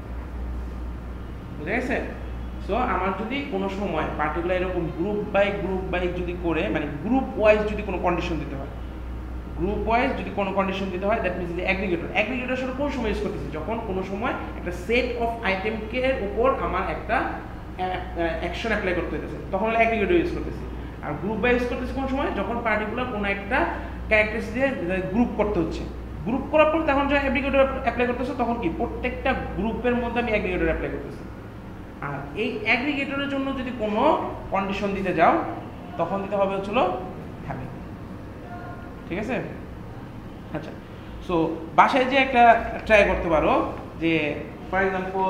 বুঝা গেছে? সো আমার যদি কোনো সময় পার্টিকুলার এরকম গ্রুপ বাই গ্রুপ বাই যদি করে মানে গ্রুপ ওয়াইজ যদি কোনো কন্ডিশন দিতে হয়, গ্রুপ ওয়াইজ যদি কোনো কন্ডিশন দিতে হয় দ্যাট মিনস যে অ্যাগ্রিগেটর অ্যাগ্রিগেটর আসলে কোন সময় ইউজ করতেছি? যখন কোনো সময় একটা সেট অফ আইটেমকে উপর আমার একটা অ্যাকশন অ্যাপ্লাই করতে হতেছে তখন হলো অ্যাগ্রিগেটর ইউজ করতেছি। আর গ্রুপ বাই ইউজ করতেছি কোন সময়? যখন পার্টিকুলার কোনো একটা ক্যারেক্টারিস্টিক দিয়ে গ্রুপ করতে হচ্ছে, গ্রুপ করার পর তখন যখন অ্যাগ্রিগেটর অ্যাপ্লাই করতেছে তখন কি প্রত্যেকটা গ্রুপের মধ্যে আমি অ্যাগ্রিগেটর অ্যাপ্লাই করতেছি। আর এই অ্যাগ্রিগেটরের জন্য যদি কোনো কন্ডিশন দিতে যাও তখন দিতে হবে হচ্ছিল হ্যাভিং। ঠিক আছে? আচ্ছা, সো বাসায় যে একটা ট্রাই করতে পারো যে ফর এক্সাম্পল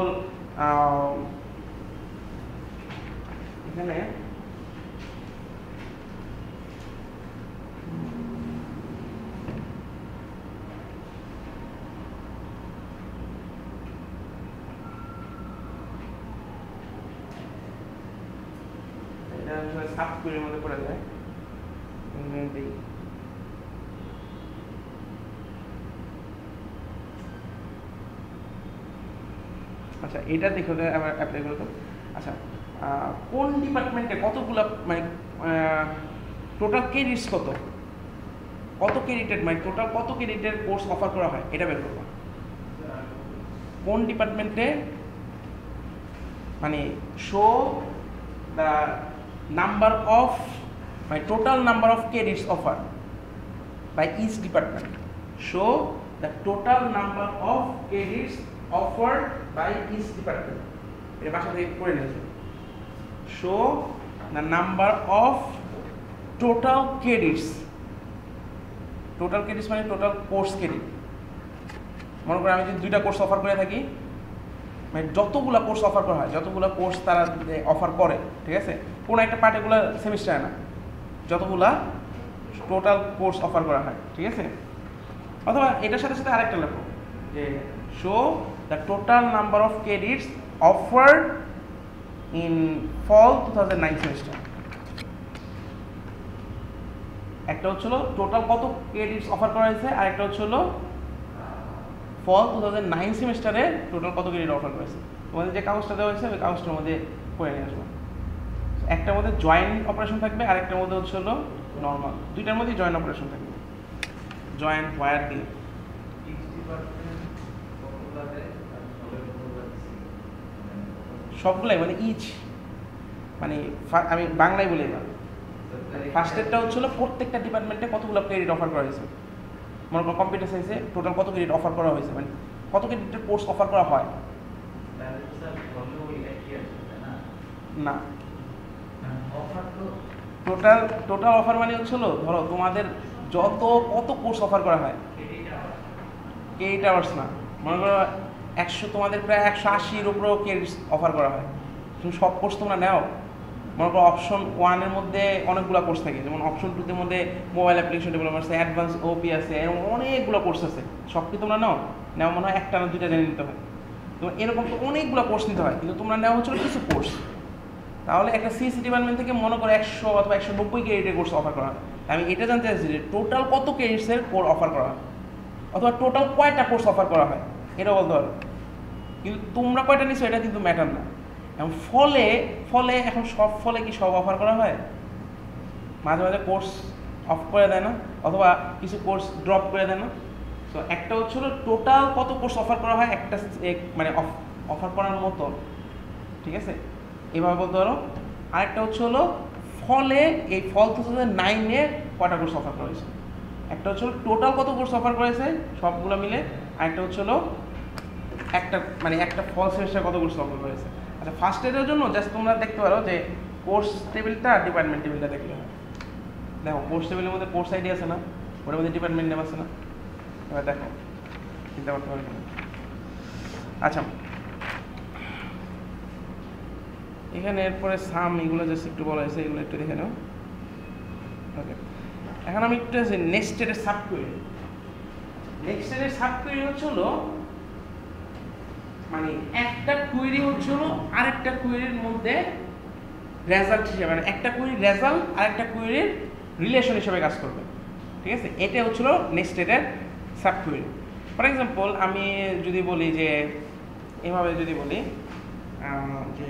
এখানে সাব কুইরির মধ্যে পড়ে যায়। আচ্ছা, এটা দেখো আবার অ্যাপ্লাই করো তো। আচ্ছা, কোন ডিপার্টমেন্টে কতগুলো মানে টোটাল ক্রেডিটস কত কত ক্রেডিটেড মানে টোটাল কত ক্রেডিটের কোর্স অফার করা হয় এটা বের করবো। কোন ডিপার্টমেন্টে মানে শো দ্য নাম্বার অফ মানে total number of credits offer by each department. Show the total number of credits offered by each department. এটা ভাষা থেকে করে নিয়েছে। Show the number of total credits. Total credits মানে total course credit. মনে করো আমি যদি দুইটা কোর্স অফার করে থাকি, মানে যতগুলা কোর্স অফার করা হয়, যতগুলা কোর্স তারা অফার করে, ঠিক আছে, কোনো একটা পার্টিকুলার সেমিস্টারে না, যতগুলা টোটাল কোর্স অফার করা হয়, ঠিক আছে। অথবা এটার সাথে সাথে আরেকটা লেখো যে show the total number of credits offered in fall two thousand nine semester. একটা হচ্ছিল টোটাল কত ক্রেডিটস অফার করা হয়েছে, আর একটা হচ্ছিল ফল টু থাউজেন্ড নাইন সেমিস্টারে টোটাল কত ক্রেডিট অফার করেছে। তোমাদের যে কাগজটা দেওয়া হয়েছে ওই কাগজটার মধ্যে করে নিয়ে আসবো। একটার মধ্যে জয়েন্ট অপারেশন থাকবে, আরেকটার মধ্যে হচ্ছিল নর্মাল। দুইটার মধ্যেই জয়েন্ট অপারেশন থাকবে, জয়েন্ট ওয়্যার দিয়ে। সবগুলাই মানে ইচ মানে আমি বাংলায় বলে দিলাম। ফার্স্টেরটা হচ্ছিল প্রত্যেকটা ডিপার্টমেন্টে কতগুলো ক্রেডিট অফার করা হয়েছে। মনে করো কম্পিউটার সায়েন্সে টোটাল কত ক্রেডিট অফার করা হয়েছে, মানে কত ক্রেডিটের কোর্স অফার করা হয়। না, টোটাল টোটাল অফার মানে হচ্ছিল ধরো তোমাদের যত কত কোর্স অফার করা হয়, ক্রেডিট আওয়ার্স না। মনে করো একশো তোমাদের প্রায় একশো আশির উপরেও ক্রেডিট অফার করা হয়। তুমি সব কোর্স তোমরা নাও। মনে করো অপশন ওয়ানের মধ্যে অনেকগুলো কোর্স থাকে, যেমন অপশন টুতে মধ্যে মোবাইল অ্যাপ্লিকেশন ডেভেলপমেন্ট আছে, অ্যাডভান্স ওপি আছে, এরকম অনেকগুলো কোর্স আছে। সব কি তোমরা নাও? নেওয়া মনে হয় একটা না দুইটা জেনে নিতে হয়। তো এরকম তো অনেকগুলো কোর্স নিতে হয়, কিন্তু তোমরা নেওয়া হচ্ছিল কিছু কোর্স। তাহলে একটা সিএসসি ডিপার্টমেন্ট থেকে মনে করো একশো অথবা একশো নব্বই ক্রেডিটের কোর্স অফার করা হয়। আমি এটা জানতে চাইছি যে টোটাল কত ক্রেডিটসের কোর্স অফার করা হয়, অথবা টোটাল কয়টা কোর্স অফার করা হয় এটা বলতে পারো। কিন্তু তোমরা কয়টা নিচ্ছ এটা কিন্তু ম্যাটার না। এখন ফলে ফলে এখন সব ফলে কি সব অফার করা হয়? মাঝে মাঝে কোর্স অফ করে দেয় না, অথবা কিছু কোর্স ড্রপ করে দেয় না। তো একটা হচ্ছিল টোটাল কত কোর্স অফার করা হয় একটা মানে অফার করার মতো, ঠিক আছে, এভাবে বলতে পারো। আরেকটা হচ্ছে হলো ফলে এই ফল টু থাউজেন্ড নাইনে কটা কোর্স অফার করা হয়েছে। একটা হচ্ছে টোটাল কত কোর্স অফার করেছে সবগুলো মিলে, আরেকটা হচ্ছে হলো একটা মানে একটা ফল সেমিস্টার কত কোর্স অফার করেছে। আচ্ছা, ফার্স্ট ইয়ারের জন্য জাস্ট তোমরা দেখতে পারো যে কোর্স টেবিলটা ডিপার্টমেন্ট টেবিলটা দেখলে হয়। দেখো কোর্স টেবিলের মধ্যে কোর্স আইডি আছে না, ওটার মধ্যে ডিপার্টমেন্ট নেম আছে না, এবার দেখো চিন্তা করতে পারবে না। আচ্ছা, এখানে এরপরে সাম এগুলো জাস্ট একটু বলা হয়েছে, এগুলো একটু দেখে নাও। ওকে, এখন আমি একটু নেক্সটের সাব কুইরি। নেক্সটের সাব কুইরি হচ্ছে হলো মানে একটা কুইরি হচ্ছে হলো আরেকটা কুইরির মধ্যে রেজাল্ট হিসেবে, মানে একটা কুইরির রেজাল্ট আরেকটা কুইরির রিলেশন হিসেবে কাজ করবে, ঠিক আছে। এটা হচ্ছিল নেক্সটের সাব কুইরি। ফর এক্সাম্পল আমি যদি বলি যে এভাবে যদি বলি যে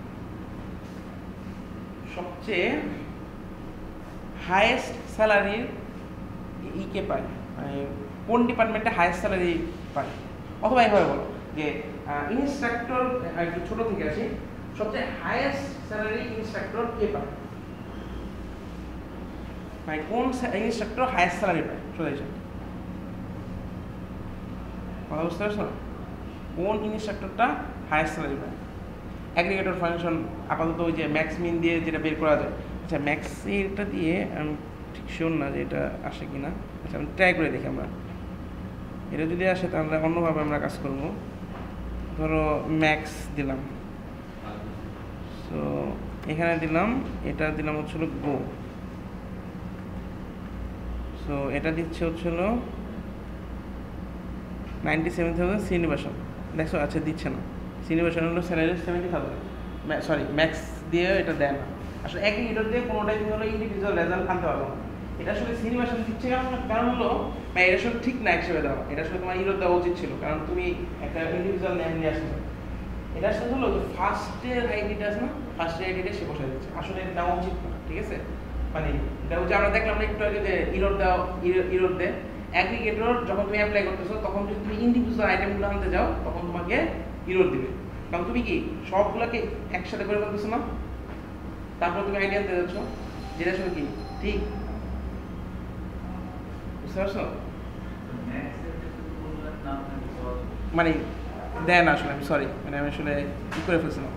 সবচেয়ে হাইয়েস্ট স্যালারির ই কে পায়, মানে কোন ডিপার্টমেন্টে হাইয়েস্ট স্যালারি পায়, অথবা এইভাবে বলো যে ইনস্ট্রাক্টর, একটু ছোটো থেকে আসি, সবচেয়ে হাইয়েস্ট স্যালারি ইনস্ট্রাক্টর কে পায়, মানে কোন ইনস্ট্রাক্টর হাইয়েস্ট স্যালারি পায়। সোজা হিসাবে কথা বুঝতে পারছো? কোন ইনস্ট্রাক্টরটা হাইয়েস্ট স্যালারি পায়। অ্যাগ্রিগেটর ফাংশন আপাতত ওই যে ম্যাক্স মিন দিয়ে যেটা বের করা যায়। আচ্ছা ম্যাক্সেরটা দিয়ে আমি ঠিক শিওর না যে এটা আসে কি না। আচ্ছা আমি ট্রাই করে দেখি আমরা, এটা যদি আসে তাহলে অন্যভাবে আমরা কাজ করব। ধরো ম্যাক্স দিলাম, সো এখানে দিলাম, এটা দিলাম হচ্ছিল গো, সো এটা দিচ্ছে হচ্ছিল নাইনটি সেভেন থাউজেন্ড শ্রীনিবাসন, দেখছো? আচ্ছা দিচ্ছে না, শ্রীনিবাসন হলো salary seventy thousand, sorry max দিয়ে এটা দেয় না। আসলে একই এটার দিয়ে কোনোটাই তুমি হলো ইন্ডিভিজুয়াল রেজাল্ট আনতে পারবো না। এটা আসলে শ্রীনিবাসন দিচ্ছে কারণ কারণ হলো মানে এটা আসলে ঠিক না হিসেবে দেওয়া, এটা আসলে তোমার ইরোড দেওয়া উচিত ছিল, কারণ তুমি একটা ইন্ডিভিজুয়াল নেম নিয়ে আসছো। এটা আসলে হলো যে ফার্স্টের আইডিটা আছে না, ফার্স্টের আইডিটা সে বসাই দিচ্ছে, আসলে এটা দেওয়া উচিত না, ঠিক আছে? মানে এটা হচ্ছে আমরা দেখলাম না একটু আগে যে ইরোড দেওয়া, ইরোড দেয় অ্যাগ্রিগেটর যখন তুমি অ্যাপ্লাই করতেছো তখন যদি তুমি ইন্ডিভিজুয়াল আইটেমগুলো আনতে যাও তখন তোমাকে ইরোড দিবে, কারণ তুমি কি সবগুলোকে একসাথে করে করতেছো না, তারপর তুমি আইডিয়া আনতে যাচ্ছ, যেটা আসলে কি ঠিক বুঝতে পারছো? মানে দেয় না আসলে, আমি সরি মানে আমি আসলে কি করে ফেলছিলাম।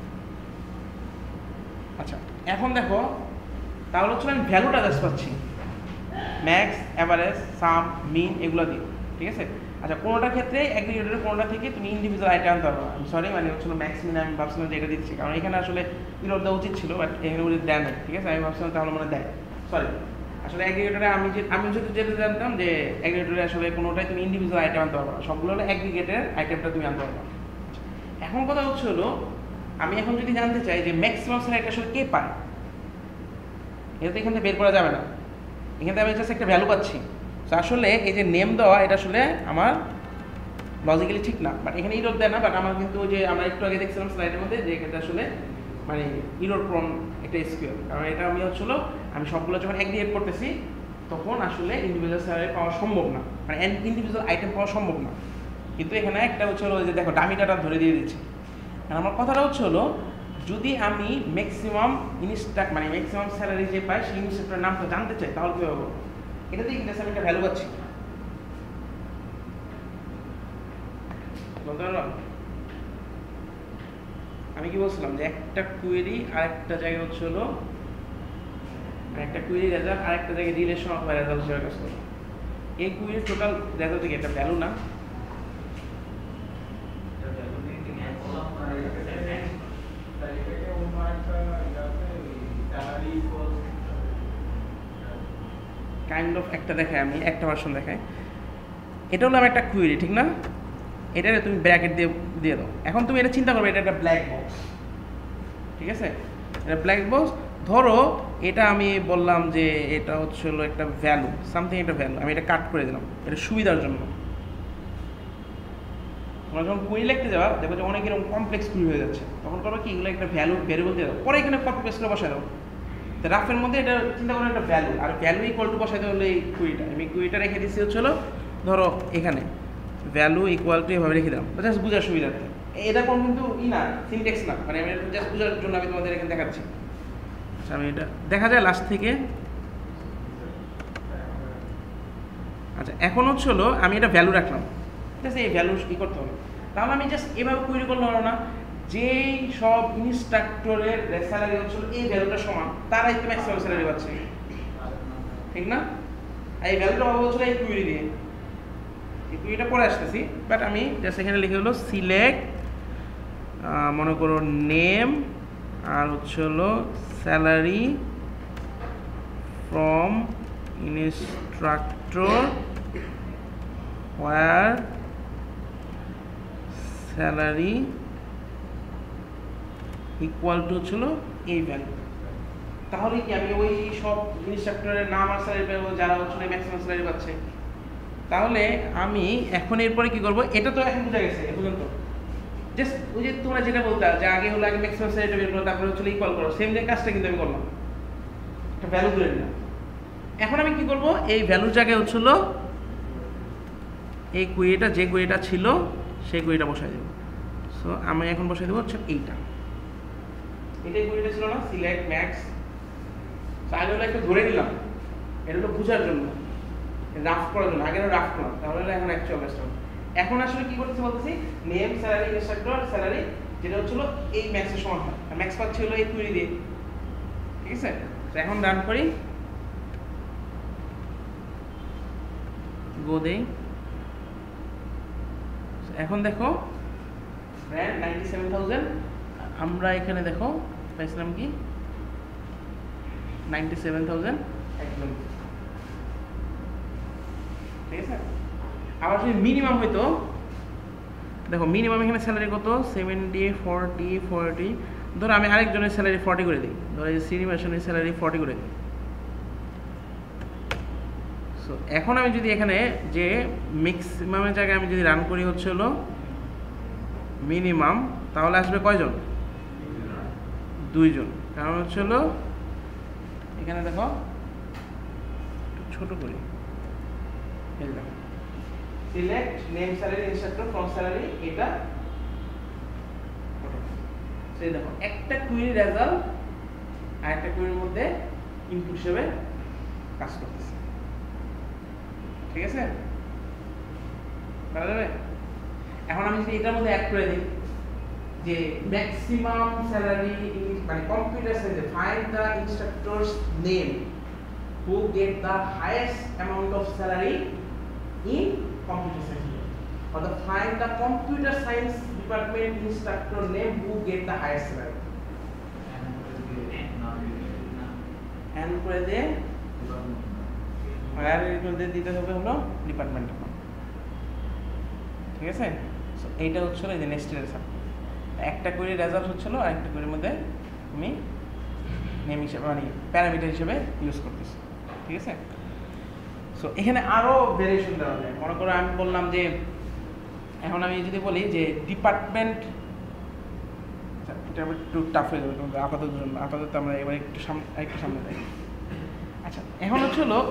আচ্ছা এখন দেখো তাহলে হচ্ছে আমি ভ্যালুটা জাস্ট পাচ্ছি, ম্যাক্স, অ্যাভারেজ, সাম, মিন এগুলো দিয়ে, ঠিক আছে? আচ্ছা কোনোটার ক্ষেত্রে অ্যাগ্রিগেটরের কোনোটা থেকে তুমি ইন্ডিভিজুয়াল আইটেম আনতে পারো। আমি সরি মানে হচ্ছিল ম্যাক্স মিন আমি ভাবছিলাম যে এটা দিচ্ছি, কারণ এখানে আসলে ইরোড দেওয়া উচিত ছিল, বাট এখানে উচিত দেয় না, ঠিক আছে? আমি ভাবছিলাম তাহলে মানে দেয়, সরি। আসলে অ্যাগ্রিগেটরে আমি যে আমি যেহেতু যেটা জানতাম যে অ্যাগ্রিগেটরে আসলে কোনোটাই তুমি ইন্ডিভিজুয়াল আইটেম আনতে পারো না, সবগুলো হলো অ্যাগ্রিগেটের আইটেমটা তুমি আনতে পারো। এখন কথা হচ্ছে হলো আমি এখন যদি জানতে চাই যে ম্যাক্সিমাম স্যালারি আসলে কে পায়, এটা তো এখান থেকে বের করা যাবে না, এখান থেকে আমি জাস্ট একটা ভ্যালু পাচ্ছি। তো আসলে এই যে নেম দেওয়া এটা আসলে আমার লজিক্যালি ঠিক না, বাট এখানে ইরোড দেয় না, বাট আমার কিন্তু ওই যে আমরা একটু আগে দেখছিলাম স্লাইডের মধ্যে যে এটা আসলে মানে ইরোড প্রন একটা স্কোয়ার, কারণ এটা আমি হচ্ছিল আমি সবগুলো যখন অ্যাগ্রিগেট করতেছি তখন আসলে ইন্ডিভিজুয়াল স্যালারি পাওয়া সম্ভব না, মানে ইন্ডিভিজুয়াল আইটেম পাওয়া সম্ভব না। কিন্তু এখানে একটা হচ্ছে হলো যে দেখো ডামি ডাটা ধরে দিয়ে দিচ্ছে। কারণ আমার কথাটা হচ্ছে হলো যদি আমি ম্যাক্সিমাম ইনস্টাক মানে ম্যাক্সিমাম স্যালারি যে পাই সেই ইনস্ট্রাক্টরের নামটা জানতে চাই তাহলে কীভাবে বলবো? এটাতে ইংরেজি আমি একটা ভ্যালু পাচ্ছি, বলতে পারলাম? আমি কি বলছিলাম যে একটা কুয়েরি আর একটা জায়গায় হচ্ছে হলো একটা কুয়েরি রেজাল্ট আর একটা জায়গায় রিলেশন অফ রেজাল্ট হিসেবে কাজ করবো। এই কুয়েরির টোটাল রেজাল্ট থেকে একটা ভ্যালু না, কাইন্ড অফ একটা দেখায়, আমি একটা ভার্সন দেখাই। এটা হলো আমার একটা কুয়েরি, ঠিক না? এটা তুমি ব্র্যাকেট দিয়ে দিয়ে দাও। এখন তুমি এটা চিন্তা করবে এটা একটা ব্ল্যাক বক্স, ঠিক আছে? এটা ব্ল্যাক বক্স, ধরো এটা আমি বললাম যে এটা হচ্ছে হলো একটা ভ্যালু, সামথিং একটা ভ্যালু, আমি এটা কাট করে দিলাম এটা সুবিধার জন্য। তোমরা যখন কুয়েরি লিখতে যাওয়া দেখো যে অনেক এরকম কমপ্লেক্স কুয়েরি হয়ে যাচ্ছে, তখন করবে কি এগুলো একটা ভ্যালু ভ্যারিয়েবল দিয়ে দাও, পরে এখানে কপি পেস্ট করে বসায় দাও। তো রাফের মধ্যে এটা চিন্তা করো একটা ভ্যালু, আর ভ্যালু ইকুয়াল টু বসাইতে হলে এই কুয়েরিটা আমি কুয়েরিটা রেখে দিচ্ছি হচ্ছে হলো ধরো এখানে ভ্যালু ইকুয়াল টু এভাবে রেখে দিলাম, জাস্ট বোঝার সুবিধার্থে। এটা কোন কিন্তু ই না, সিনটেক্স না, মানে আমি জাস্ট বোঝার জন্য আমি তোমাদের এখানে দেখাচ্ছি। আচ্ছা আমি এটা দেখা যায় লাস্ট থেকে। আচ্ছা এখন হচ্ছে হলো আমি এটা ভ্যালু রাখলাম, ঠিক আছে? এই ভ্যালু ই করতে হবে, তাহলে আমি জাস্ট এভাবে কুয়েরি করলে হলো না, যেই সব ইনস্ট্রাক্টরের স্যালারি হচ্ছিল এই ভ্যালুটা সমান তারাই তো ম্যাক্সিমাম স্যালারি পাচ্ছে, ঠিক না? এই ভ্যালুটা পাবো হচ্ছিল এই কুয়েরি দিয়ে, এই কুয়েরিটা পরে আসতেছি, বাট আমি জাস্ট এখানে লিখে হলো সিলেক্ট মনে করো নেম আর হচ্ছে হলো salary from instructor where salary equal to হচ্ছিল এই ভ্যালু। তাহলে কি আমি ওই সব ইনস্ট্রাক্টরের নাম আর স্যালারি পাবো যারা হচ্ছে ম্যাক্সিমাম স্যালারি পাচ্ছে। তাহলে আমি এখন এরপরে কি করবো, এটা তো এখন বোঝা গেছে এ পর্যন্ত, জাস্ট ওই যে তোমরা যেটা বলতে যে আগে হলো আগে ম্যাক্সিমাম স্যালারিটা বের করো তারপরে হচ্ছে ইকুয়াল করো, সেম যে কাজটা কিন্তু আমি করলাম, একটা ভ্যালু ধরে নিলাম। এখন আমি কি করব, এই ভ্যালুর জায়গায় হচ্ছিল এই কুয়েরিটা যে কুয়েরিটা ছিল সেই কুয়েরিটা বসাই দেবো। সো আমি এখন বসাই দেবো হচ্ছে এইটা, এটাই কুয়েরিটা ছিল না, সিলেক্ট ম্যাক্স। আগে হলো একটু ধরে নিলাম, এটা হলো বোঝার জন্য, রাফ করার জন্য, আগে রাফ করলাম, তাহলে এখন অ্যাকচুয়াল কাজটা। এখন আসলে কি করতেছি বলতেছি নেম স্যালারি ইনস্ট্রাক্টর স্যালারি যেটা হচ্ছিল এই ম্যাক্সের সমান হয়, আর ম্যাক্স পাচ্ছি হলো এই কুড়ি দিয়ে, ঠিক আছে। তো এখন রান করি, গো দেই, এখন দেখো ব্র্যান্ড নাইনটি সেভেন থাউজেন্ড, আমরা এখানে দেখো পাইছিলাম কি নাইনটি সেভেন থাউজেন্ড একদম, ঠিক আছে। আবার যদি মিনিমাম হইতো, দেখো মিনিমাম এখানে স্যালারি কত সেভেন্টি ফর্টি ফর্টি, ধরো আমি আরেকজনের স্যালারি ফর্টি করে দিই, ধরো এই শ্রীনিবাসনের স্যালারি ফর্টি করে দিই। সো এখন আমি যদি এখানে যে ম্যাক্সিমামের জায়গায় আমি যদি রান করি হচ্ছে হলো মিনিমাম, তাহলে আসবে কয়জন? দুইজন। কারণ হচ্ছে হলো এখানে দেখো ছোট করি, select name salary instructor from salary, এটা সেই দেখো একটা কুইরি রেজাল্ট আর একটা কুইরির মধ্যে ইনপুট হিসেবে কাজ করতেছে, ঠিক আছে। বুঝা যাবে? এখন আমি যদি এটার মধ্যে অ্যাড করে দিই যে ম্যাক্সিমাম স্যালারি মানে কম্পিউটার সায়েন্সে find the instructors name who get the highest amount of salary in computer science, or the find the computer science department instructor name who get the highest salary, and করে দে আর এর মধ্যে দিতে হবে হলো department, ঠিক আছে। So এইটা হচ্ছে এই যে নেক্সট এর সাথে একটা কোয়েরি রেজাল্ট হচ্ছিল আর একটা কোয়েরির মধ্যে আমি নেম হিসেবে মানে প্যারামিটার হিসেবে ইউজ করতেছি, ঠিক আছে। সো এখানে আরও ভেরিয়েশন দেওয়া যায়। মনে করো আমি বললাম যে এখন আমি যদি বলি যে ডিপার্টমেন্ট, এটা একটু টাফ হয়ে যাবে তোমাদের আপাতত জন্য, আপাতত আমরা এবার একটু সামনে একটু সামনে যাই। আচ্ছা এখন হচ্ছে হলো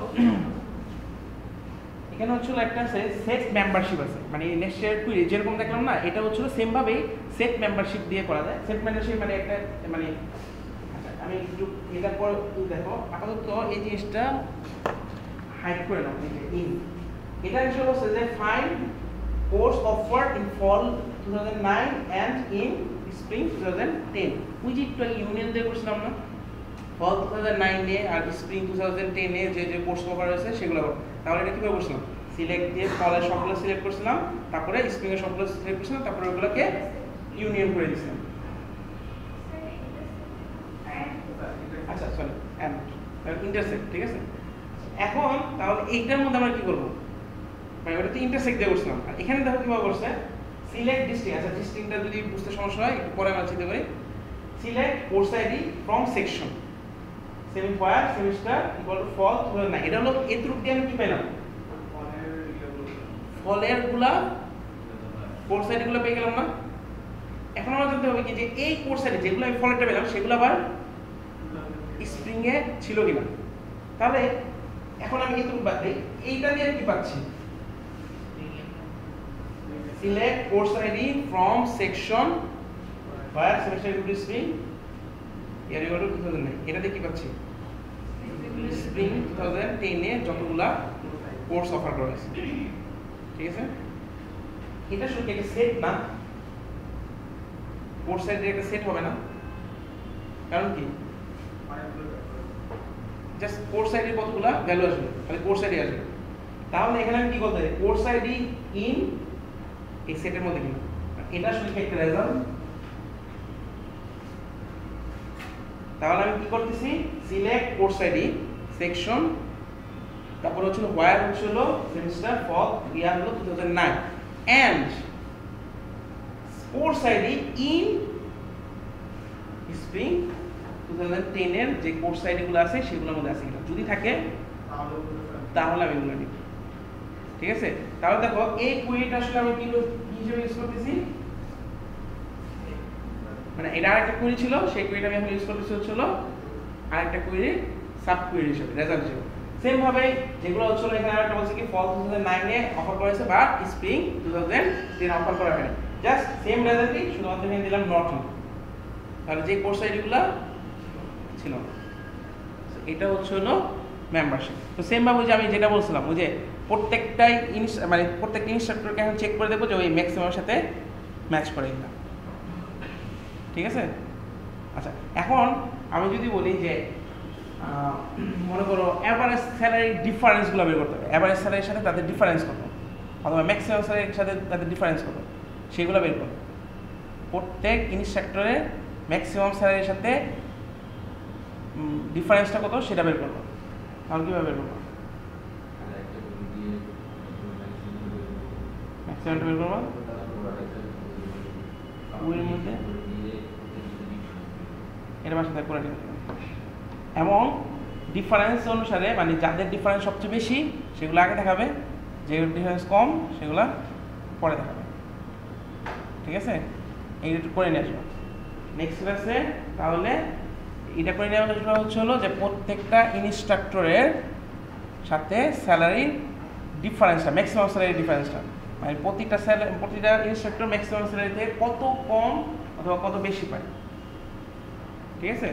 এখানে হচ্ছে হলো একটা আছে সেট মেম্বারশিপ আছে, মানে নেক্সট ইয়ার কুইরি যেরকম দেখলাম না, এটা হচ্ছে হলো সেমভাবেই সেট মেম্বারশিপ দিয়ে করা যায়। সেট মেম্বারশিপ মানে একটা মানে আচ্ছা আমি একটু এটা পর দেখো আপাতত এই জিনিসটা হাইড করে নাও, এই যে ইন এটা হিসেবে হচ্ছে যে find course offered in fall two thousand nine and in spring two thousand ten, ওই যে একটু ইউনিয়ন দিয়ে করছিলাম না, ফল টু থাউজেন্ড নাইন এ আর স্প্রিং টু থাউজেন্ড টেন এ যে যে কোর্স কভার হয়েছে সেগুলো। তাহলে এটা কিভাবে করছিলাম, সিলেক্ট দিয়ে ফলের সবগুলো সিলেক্ট করছিলাম, তারপরে স্প্রিং এর সবগুলো সিলেক্ট করছিলাম, তারপরে ওগুলোকে ইউনিয়ন করে দিয়েছিলাম। আচ্ছা সরি এন্ড ইন্টারসেক্ট, ঠিক আছে। এখন তাহলে এইটার মধ্যে আমরা কি করব, মানে ওটা তো ইন্টারসেক্ট দিয়ে করছিলাম, আর এখানে দেখো কিভাবে করছে সিলেক্ট ডিস্ট্রিক্ট। আচ্ছা ডিস্ট্রিক্টটা যদি বুঝতে সমস্যা হয় একটু পরে আমরা চিন্তা করি। Select course id from section semester semester equal to fall two thousand nine, এটা হলো এতটুকু দিয়ে আমি কি পেলাম, ফলের গুলা কোর্স আইডি গুলো পেয়ে গেলাম না। এখন আমরা জানতে হবে কি যে এই কোর্স আইডি যেগুলো আমি ফলেরটা পেলাম সেগুলো আবার স্প্রিং এ ছিল কিনা। তাহলে এখন আমি এটুকু বাদ দিই, এইটা দিয়ে কি পাচ্ছি, select course id from section where semester equal to spring year equal to two thousand nine, এটা দিয়ে কি পাচ্ছি স্প্রিং টু থাউজেন্ড টেন এ যতগুলা কোর্স অফার করা হয়েছে, ঠিক আছে। এটা শুধু একটা সেট না, কোর্স আইডি একটা সেট হবে না, কারণ কি জাস্ট কোর্স আইডি কতগুলা ভ্যালু আসবে, তাহলে কোর্স আইডি আসবে। তাহলে এখানে আমি কি বলতে পারি, কোর্স আইডি ইন এই সেটের মধ্যে কিনা, এটা শুধু একটা রেজাল্ট। তাহলে আমি কি করতেছি, সিলেক্ট কোর্স আইডি সেকশন, তারপর হচ্ছে হোয়ার হচ্ছে হলো সেমিস্টার ফল ইয়ার হলো two thousand nine and course id in spring two thousand ten এর যে কোর্স আইডিগুলো আছে সেগুলোর মধ্যে আছে কিনা, যদি থাকে তাহলে আমি এগুলো নিব, ঠিক আছে। তাহলে দেখো এই কুইরিটা আসলে আমি কি হিসেবে ইউজ করতেছি, মানে এটা আরেকটা কুইরি ছিল, সেই কুইরিটা আমি এখন ইউজ করতেছি হচ্ছে হলো আরেকটা কুইরি সাব কুইরি হিসেবে রেজাল্ট হিসেবে। সেম ভাবে যেগুলো হচ্ছে এখানে আরেকটা বলছে কি ফল টু থাউজেন্ড নাইন এ অফার করা হয়েছে বা spring two thousand ten offer করা হয়নি, জাস্ট সেম রেজাল্টই শুধুমাত্র এখানে দিলাম নট ইন। তাহলে যে কোর্স আইডিগুলো ছিল এটা হচ্ছে হলো মেম্বারশিপ। তো সেম ভাবে যে আমি যেটা বলছিলাম ওই যে প্রত্যেকটাই মানে প্রত্যেকটা ইনস্ট্রাক্টরকে এখন চেক করে দেবো যে ওই ম্যাক্সিমামের সাথে ম্যাচ করে কিনা। ঠিক আছে? আচ্ছা, এখন আমি যদি বলি যে আহ, মনে করো অ্যাভারেজ স্যালারি ডিফারেন্সগুলো বের করতে হবে, অ্যাভারেজ স্যালারির সাথে তাদের ডিফারেন্স কত, অথবা ম্যাক্সিমাম স্যালারির সাথে তাদের ডিফারেন্স কত, সেগুলো বের করো। প্রত্যেক ইনস্ট্রাক্টরের ম্যাক্সিমাম স্যালারির সাথে ডিফারেন্সটা কত সেটা বের করবো। তাহলে কীভাবে বের করবো? ম্যাক্সিমামটা বের করবো ওর মধ্যে এর বাসাতে করে নিতে হবে, এবং ডিফারেন্স অনুসারে মানে যাদের ডিফারেন্স সবচেয়ে বেশি সেগুলো আগে দেখাবে, যে ডিফারেন্স কম সেগুলো পরে দেখাবে। ঠিক আছে? এইটা একটু করে নিয়ে আসবো নেক্সট ক্লাসে। তাহলে এটা করে নেওয়া হচ্ছে হলো যে প্রত্যেকটা ইনস্ট্রাক্টরের সাথে স্যালারির ডিফারেন্সটা, ম্যাক্সিমাম স্যালারির ডিফারেন্সটা, মানে প্রতিটা স্যালারি প্রতিটা ইনস্ট্রাক্টর ম্যাক্সিমাম স্যালারি থেকে কত কম অথবা কত বেশি পায়। ঠিক আছে?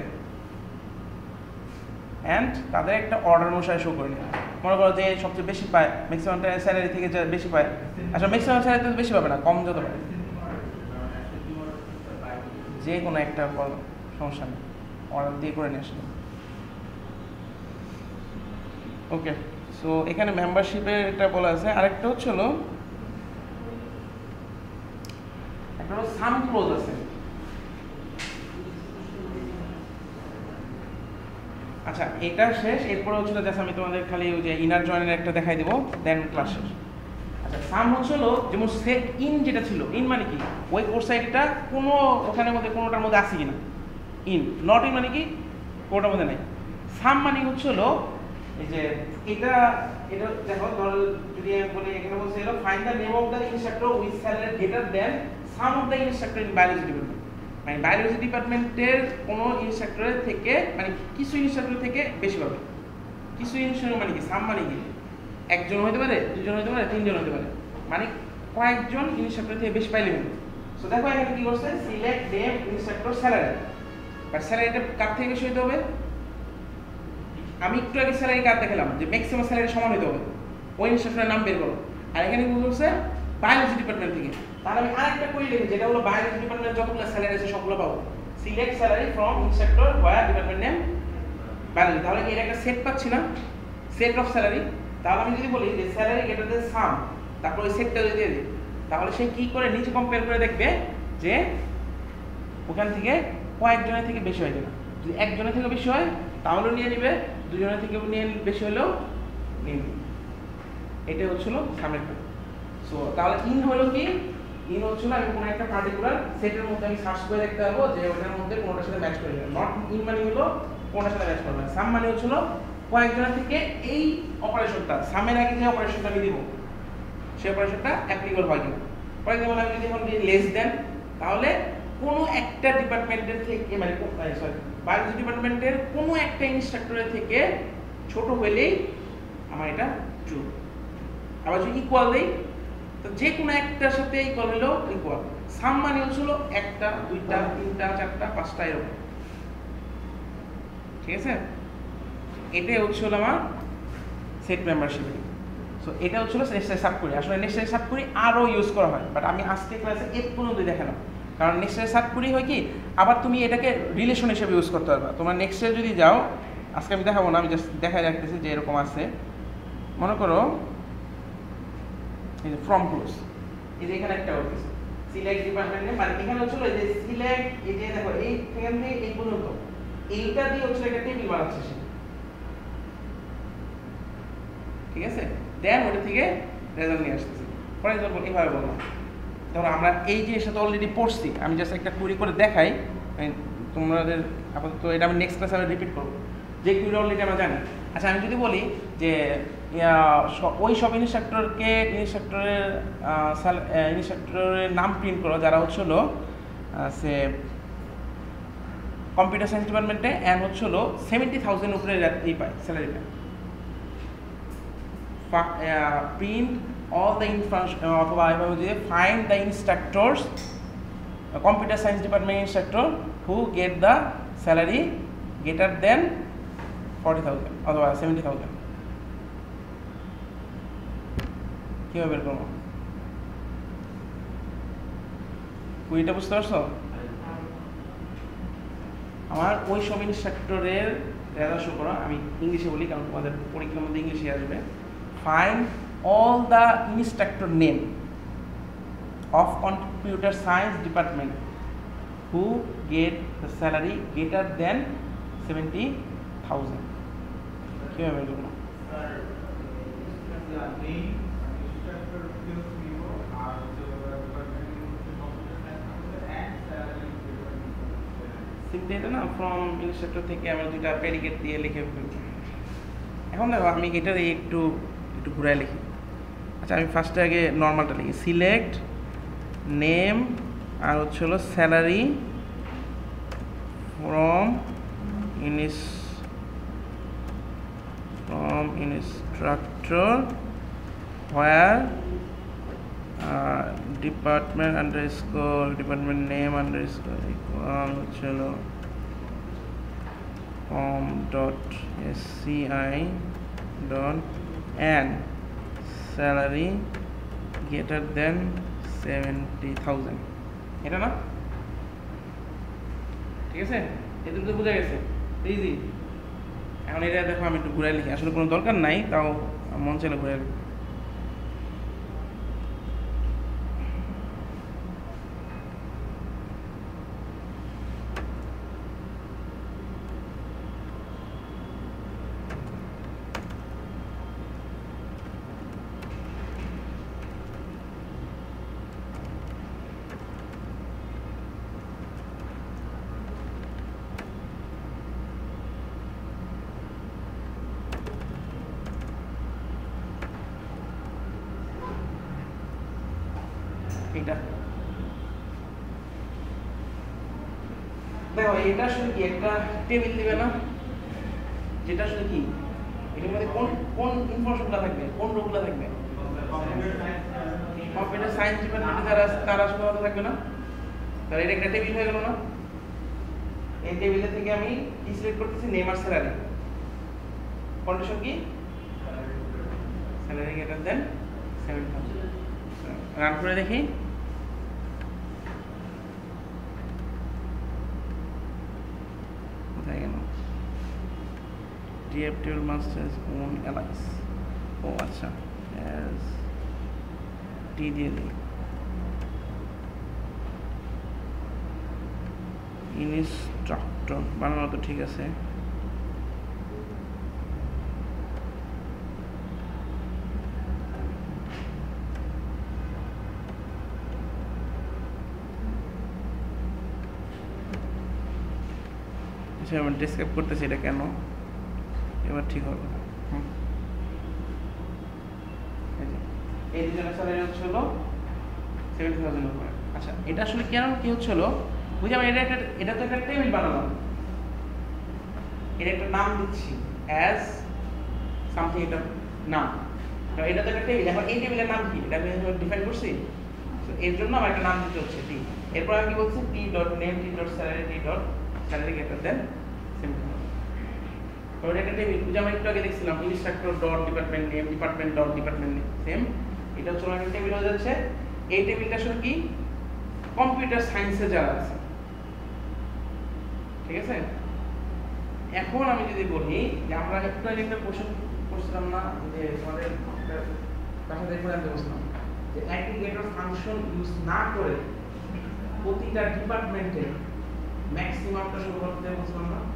অ্যান্ড তাদের একটা অর্ডার অনুসারে শো করে নেওয়া। মনে করো যে সবচেয়ে বেশি পায় ম্যাক্সিমাম স্যালারি থেকে যে বেশি পায়, আসলে ম্যাক্সিমাম স্যালারি তো বেশি পাবে না, কম যত পায়, যে কোনো একটা সমস্যা নেই, অর্ডার দিয়ে করে নিয়ে আসলে। ওকে, সো এখানে মেম্বারশিপের একটা বলা আছে, আরেকটা হচ্ছে হলো একটা হলো সাম ক্লোজ আছে। আচ্ছা, এটা শেষ, এরপরে হচ্ছিল জাস্ট আমি তোমাদের খালি ওই যে ইনার জয়েনের একটা দেখাই দেবো, দেন ক্লাস শেষ। আচ্ছা, সাম হচ্ছিল যেমন সেট ইন যেটা ছিল, ইন মানে কি ওই কোর্স আইডিটা কোনো ওখানের মধ্যে কোনোটার মধ্যে আছে কিনা, ইন। নট ইন মানে কি কোনোটার মধ্যে নাই। সাম মানে হচ্ছে হলো এই যে এটা এটা দেখো, ধরো যদি আমি বলি এখানে বলছে হলো find the name of the instructor with salary greater than some of the instructor in biology department. মানে বায়োলজি ডিপার্টমেন্টের কোনো ইনস্ট্রাক্টরের থেকে মানে কিছু ইনস্ট্রাক্টর থেকে বেশি পাবে। কিছু ইনস্ট্রাক্টর মানে কি, সাম মানে কি একজন হতে পারে, দুজন হতে পারে, তিনজন হতে পারে, মানে কয়েকজন ইনস্ট্রাক্টর থেকে বেশি পাইলে হবে। সো দেখো এখানে কি করছে, select name instructor salary, but স্যালারিটা কার থেকে বেশি হতে হবে? আমি একটু আগে স্যালারি কার দেখালাম যে ম্যাক্সিমাম স্যালারি সমান হতে হবে, ওই ইনস্ট্রাক্টরের নাম বের করো। আর এখানে কি বলছে বায়োলজি ডিপার্টমেন্ট থেকে, তাহলে আমি আরেকটা করি লিখি যেটা হলো বায়োলজি ডিপার্টমেন্টের যতগুলো স্যালারি আছে সবগুলো পাবো। Select salary from instructor where department name biology. তাহলে এর একটা সেট পাচ্ছি না, সেট অফ স্যালারি। তাহলে আমি যদি বলি যে স্যালারি গ্রেটার দ্যান সাম, তারপর ওই সেটটা যদি দিয়ে দিই, তাহলে সে কি করে নিচে কম্পেয়ার করে দেখবে যে ওখান থেকে কয়েকজনের থেকে বেশি হয় কিনা। যদি একজনের থেকে বেশি হয় তাহলেও নিয়ে নিবে, দুজনের থেকে নিয়ে বেশি হলেও নিয়ে নিবে। এটাই হচ্ছিল সামের কাজ। সো তাহলে ইন হলো কি, ইন হচ্ছিল আমি কোনো একটা পার্টিকুলার সেটের মধ্যে আমি সার্চ করে দেখতে পারবো যে ওটার মধ্যে কোনোটার সাথে ম্যাচ করে যাবে। নট ইন মানে হলো কোনোটার সাথে ম্যাচ করবে না। সাম মানে হচ্ছিল কয়েকজনের থেকে এই অপারেশনটা, সামের আগে যে অপারেশনটা আমি দিব সেই অপারেশনটা অ্যাপ্লিকেবল হয় কিনা। ফর এক্সাম্পল আমি যদি এখন লেস দেন, তাহলে কোনো একটা ডিপার্টমেন্টের থেকে মানে সরি বায়োলজি ডিপার্টমেন্টের কোনো একটা ইনস্ট্রাক্টরের থেকে ছোট হলেই আমার এটা ট্রু। আবার যদি ইকুয়াল দেই, তো যে কোনো একটার সাথে ইকুয়াল হলেও ইকুয়াল। সাম মানে হচ্ছিল একটা, দুইটা, তিনটা, চারটা, পাঁচটা এরকম। ঠিক আছে? এটাই হচ্ছিল আমার সেট মেম্বারশিপ। সো এটা হচ্ছিল নেক্সট সাব করি। আসলে নেক্সট সাব করি আরও ইউজ করা হয়, বাট আমি আজকে ক্লাসে এর পর্যন্ত দেখালাম। কারণ নেক্সট সাব করি হয় কি, আবার তুমি এটাকে রিলেশন হিসেবে ইউজ করতে পারবা। তোমার নেক্সটে যদি যাও, আজকে আমি দেখাবো না, আমি জাস্ট দেখাই রাখতেছি যে এরকম আছে। মনে করো এই যে ফ্রম ক্লোজ, এই যে এখানে একটা হচ্ছে সিলেক্ট ডিপার্টমেন্ট নেম, মানে এখানে হচ্ছিল এই যে সিলেক্ট, এই যে দেখো এই এখান থেকে এই পর্যন্ত এইটা দিয়ে হচ্ছে একটা টেবিল বানাচ্ছে সে। ঠিক আছে? দেন ওটা থেকে রেজাল্ট নিয়ে আসতেছি। ফর এক্সাম্পল এইভাবে বললাম, ধরো আমরা এই জিনিসটা তো অলরেডি পড়ছি, আমি জাস্ট একটা কুইরি করে দেখাই তোমাদের আপাতত। এটা আমি নেক্সট ক্লাসে আমি রিপিট করবো, যে কুইরি অলরেডি আমরা জানি। আচ্ছা, আমি যদি বলি যে ওই সব ইনস্ট্রাক্টরকে ইনস্ট্রাক্টরের ইনস্ট্রাক্টরের নাম প্রিন্ট করো যারা হচ্ছিল সে কম্পিউটার সায়েন্স ডিপার্টমেন্টে, অ্যান্ড হচ্ছিল সেভেন্টি থাউজেন্ড উপরে এই পায় স্যালারি পায়। প্রিন্ট all the information অথবা এভাবে যে find the instructors computer science department instructor who get the salary greater than forty thousand অথবা seventy thousand। কিভাবে বের করবো? কুইটা বুঝতে পারছো? আমার ওই সব ইনস্ট্রাক্টরের রেজাল্ট শো করো। আমি ইংলিশে বলি কারণ তোমাদের পরীক্ষার মধ্যে ইংলিশে আসবে। Find all the instructor name of computer science department who get the salary greater than seventy thousand. কিভাবে বের করব? সিম্পলি এটা না ফ্রম ইনস্ট্রাক্টর থেকে আমরা দুইটা প্রেডিকেট দিয়ে লিখে ফেলব। এখন দেখো আমি এটা একটু একটু ঘুরাই লিখি। আচ্ছা আমি ফার্স্টে আগে নর্মালটা লিখি, সিলেক্ট নেম আর হচ্ছে হলো স্যালারি ফ্রম ইনিস from instructor where department underscore department name underscore equal হচ্ছে হলো form dot S C I dot and salary greater than seventy thousand. এটা না ঠিক আছে, এদের তো বোঝা গেছে ইজি। এখন এটা দেখো আমি একটু ঘুরাই লিখি, আসলে কোনো দরকার নাই তাও মন চাইলে ঘুরাই লিখি। এটা দেখো এটা আসলে কি একটা টেবিল দিবে না, যেটা আসলে কি এটার মধ্যে কোন কোন ইনফরমেশনগুলো থাকবে, কোন রোগুলো থাকবে, কম্পিউটার সায়েন্স ডিপার্টমেন্টে যারা তারা আসলে কথা থাকবে না। তাহলে এটা একটা টেবিল হয়ে গেল না। এই টেবিলে থেকে আমি কি সিলেক্ট করতেছি, নেম আর স্যালারি। কন্ডিশন কি, salary greater than seven thousand. Run করে দেখি। কোথায় গেল? TF table masters own alias. ও আচ্ছা, অ্যাজ টি দিয়ে দিই। ইনস্ট্রাক্টর বানানো তো ঠিক আছে। আচ্ছা আমি ডেসক্রাইব করতেছি এটা কেন, এবার ঠিক হবে। এই দুজনের স্যালারি হচ্ছে হলো সেভেন্টি থাউজেন্ড উপরে। আচ্ছা এটা আসলে কেন কি হচ্ছিল, বুঝি আমি এটা একটা এটা তো একটা টেবিল বানালাম, এটা একটা নাম দিচ্ছি অ্যাজ সামথিং, এটা নাম, এটা তো একটা টেবিল। এখন এই টেবিলের নাম কি এটা আমি ডিফাইন করছি, তো এর জন্য আমার একটা নাম দিতে হচ্ছে টি। এরপর আমি কি বলছি, T dot name T dot salary T dot salary greater than seventy thousand. তো এটা একটা টেবিল, বুঝি আমরা একটু আগে দেখছিলাম instructor dot department name department dot department name, same এটা হচ্ছে একটা টেবিল হয়ে যাচ্ছে। এই টেবিলটা আসলে কি, কম্পিউটার সায়েন্সে যারা আছে, ঠিক আছে। এখন আমি যদি বলি যে আমরা একটু আগে একটা কোশ্চেন করছিলাম না, যে আমাদের বাসাতে করে আনতে বলছিলাম যে অ্যাগ্রিগেটর ফাংশন ইউজ না করে প্রতিটা ডিপার্টমেন্টে ম্যাক্সিমামটা শুরু করতে বলছিলাম না,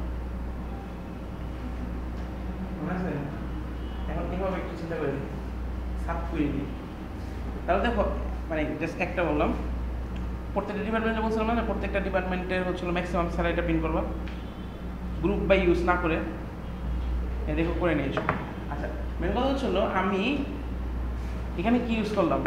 মনে আছে? এখন এভাবে একটু চিন্তা করে দিই, সাব কুইরি দিই। তাহলে দেখো মানে জাস্ট একটা বললাম, প্রত্যেকটা ডিপার্টমেন্টে বলছিলাম না প্রত্যেকটা ডিপার্টমেন্টের হচ্ছিল ম্যাক্সিমাম স্যালারিটা পিন করবা, গ্রুপ বাই ইউজ না করে। এ দেখো করে নিয়েছো। আচ্ছা মেন কথা হচ্ছিল আমি এখানে কি ইউজ করলাম,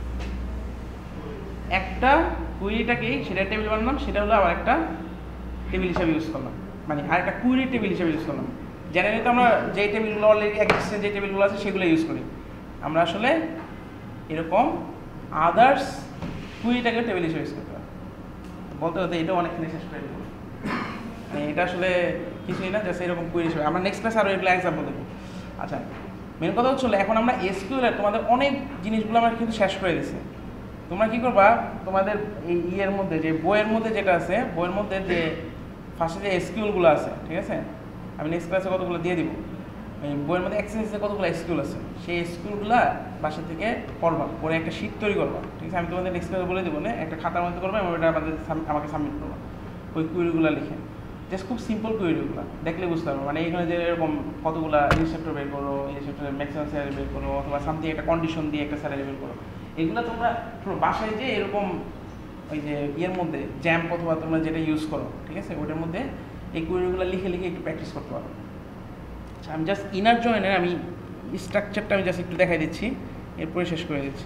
একটা কুইরিটাকেই সেটা টেবিল বানালাম, সেটা হলো আবার একটা টেবিল হিসাবে ইউজ করলাম, মানে আর একটা কুইরি টেবিল হিসাবে ইউজ করলাম। জেনারেলি তো আমরা যে টেবিলগুলো অলরেডি এক্সিস্টেন্ট যে টেবিলগুলো আছে সেগুলো ইউজ করি। আমরা আসলে এরকম আদার্স কুইরিটাকে টেবিল হিসেবে ইউজ করতে পারি। বলতে বলতে এটা অনেকখানি শেষ করে দেবো, মানে এটা আসলে কিছুই না, জাস্ট এরকম কুইরি হিসেবে। আমরা নেক্সট ক্লাস আরও এগুলো এক্সাম্পল দেবো। আচ্ছা মেন কথা হচ্ছিল এখন আমরা এসকিউএল তোমাদের অনেক জিনিসগুলো আমরা কিন্তু শেষ করে দিচ্ছি। তোমরা কী করবা, তোমাদের এই ইয়ের মধ্যে যে বইয়ের মধ্যে যেটা আছে, বইয়ের মধ্যে যে ফার্স্টে যে এসকিউলগুলো আছে, ঠিক আছে, আমি নেক্সট ক্লাসে কতগুলো দিয়ে দিব। এই বইয়ের মধ্যে এক্সারসাইজে কতগুলো এসকিউল আছে, সেই এসকিউলগুলো বাসা থেকে পড়বা, পরে একটা শিট তৈরি করবা, ঠিক আছে। আমি তোমাদের নেক্সট ক্লাসে বলে দেবো না, একটা খাতার মধ্যে করবা এবং ওটা আমাদের আমাকে সাবমিট করবা ওই কুইরিগুলো লিখে। জাস্ট খুব সিম্পল কুইরিগুলো দেখলে বুঝতে পারবো, মানে এখানে যে এরকম কতগুলো ইনস্ট্রাক্টর বের করো, ইনস্ট্রাক্টরের ম্যাক্সিমাম স্যালারি বের করো, অথবা সামথিং একটা কন্ডিশন দিয়ে একটা স্যালারি বের করো, এগুলো তোমরা বাসায় যে এরকম ওই যে ইয়ের মধ্যে জ্যাম্প অথবা তোমরা যেটা ইউজ করো, ঠিক আছে, ওটার মধ্যে এই কুইরিগুলো লিখে লিখে একটু প্র্যাকটিস করতে পারো। আচ্ছা, আমি জাস্ট ইনার জয়েনের আমি স্ট্রাকচারটা আমি জাস্ট একটু দেখাই দিচ্ছি, এরপরে শেষ করে দিচ্ছি।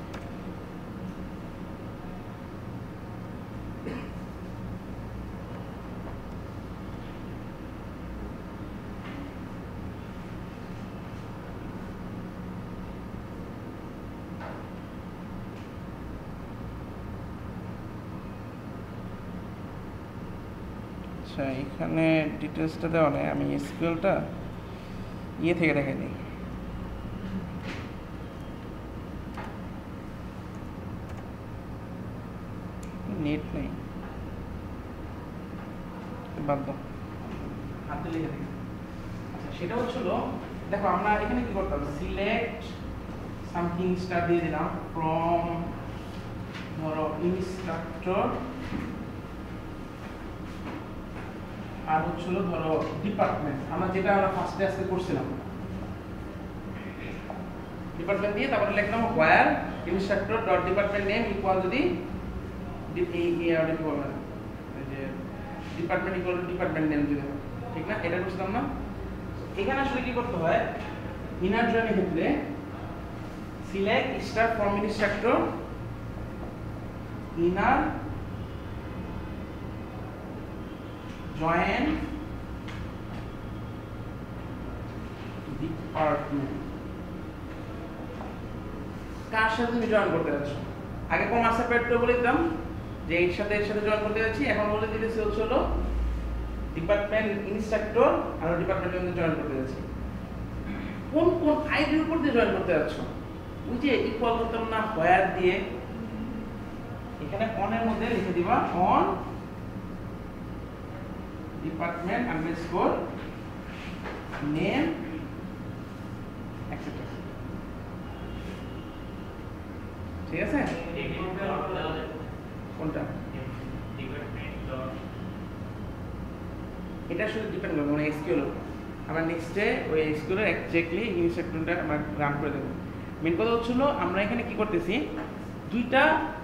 আচ্ছা, এখানে ডিটেলসটা দেওয়া নেই, আমি এসকিউএলটা ইয়ে থেকে দেখাই দিই। নেট নেই, বাদ দাও, হাতে লিখে দেখি। আচ্ছা, সেটা হচ্ছিল, দেখো আমরা এখানে কি করতাম, সিলেক্ট সামথিং স্টার দিয়ে দিলাম ফ্রম ধরো ইনস্ট্রাক্টর, আর হচ্ছিল ধরো ডিপার্টমেন্ট, আমরা যেটা আমরা ফার্স্টে আজকে করছিলাম, ডিপার্টমেন্ট দিয়ে তারপরে লিখলাম where instructor dot department name equal যদি এই এই আর কি বলবেন যে department equal to department name যদি, ঠিক না, এটা বুঝলাম না। এখানে আসলে কি করতে হয়, ইনার জয়েনের ক্ষেত্রে select star from instructor inner join department, কার সাথে তুমি জয়েন করতে যাচ্ছ। আগে কমার্স সেপারেটর বলে দিতাম যে এর সাথে এর সাথে জয়েন করতে যাচ্ছি, এখন বলে দিতেছি হচ্ছে হলো ডিপার্টমেন্ট ইনস্ট্রাক্টর আর ডিপার্টমেন্টের মধ্যে জয়েন করতে যাচ্ছি। কোন কোন আইডির উপর দিয়ে জয়েন করতে যাচ্ছ, ওই যে ইকুয়াল করতাম না হোয়ার দিয়ে, এখানে অনের মধ্যে লিখে দিবা on department underscore name etcetera, ঠিক আছে। কোনটা এটা আসলে ডিপেন্ড করবে মানে এসকিউএল এর উপর। আমরা নেক্সটে ওই এসকিউএল এর এক্স্যাক্টলি ইনস্ট্রাকশনটা আমরা রান করে দেব। মেন কথা হচ্ছিল আমরা এখানে কি করতেছি, দুইটা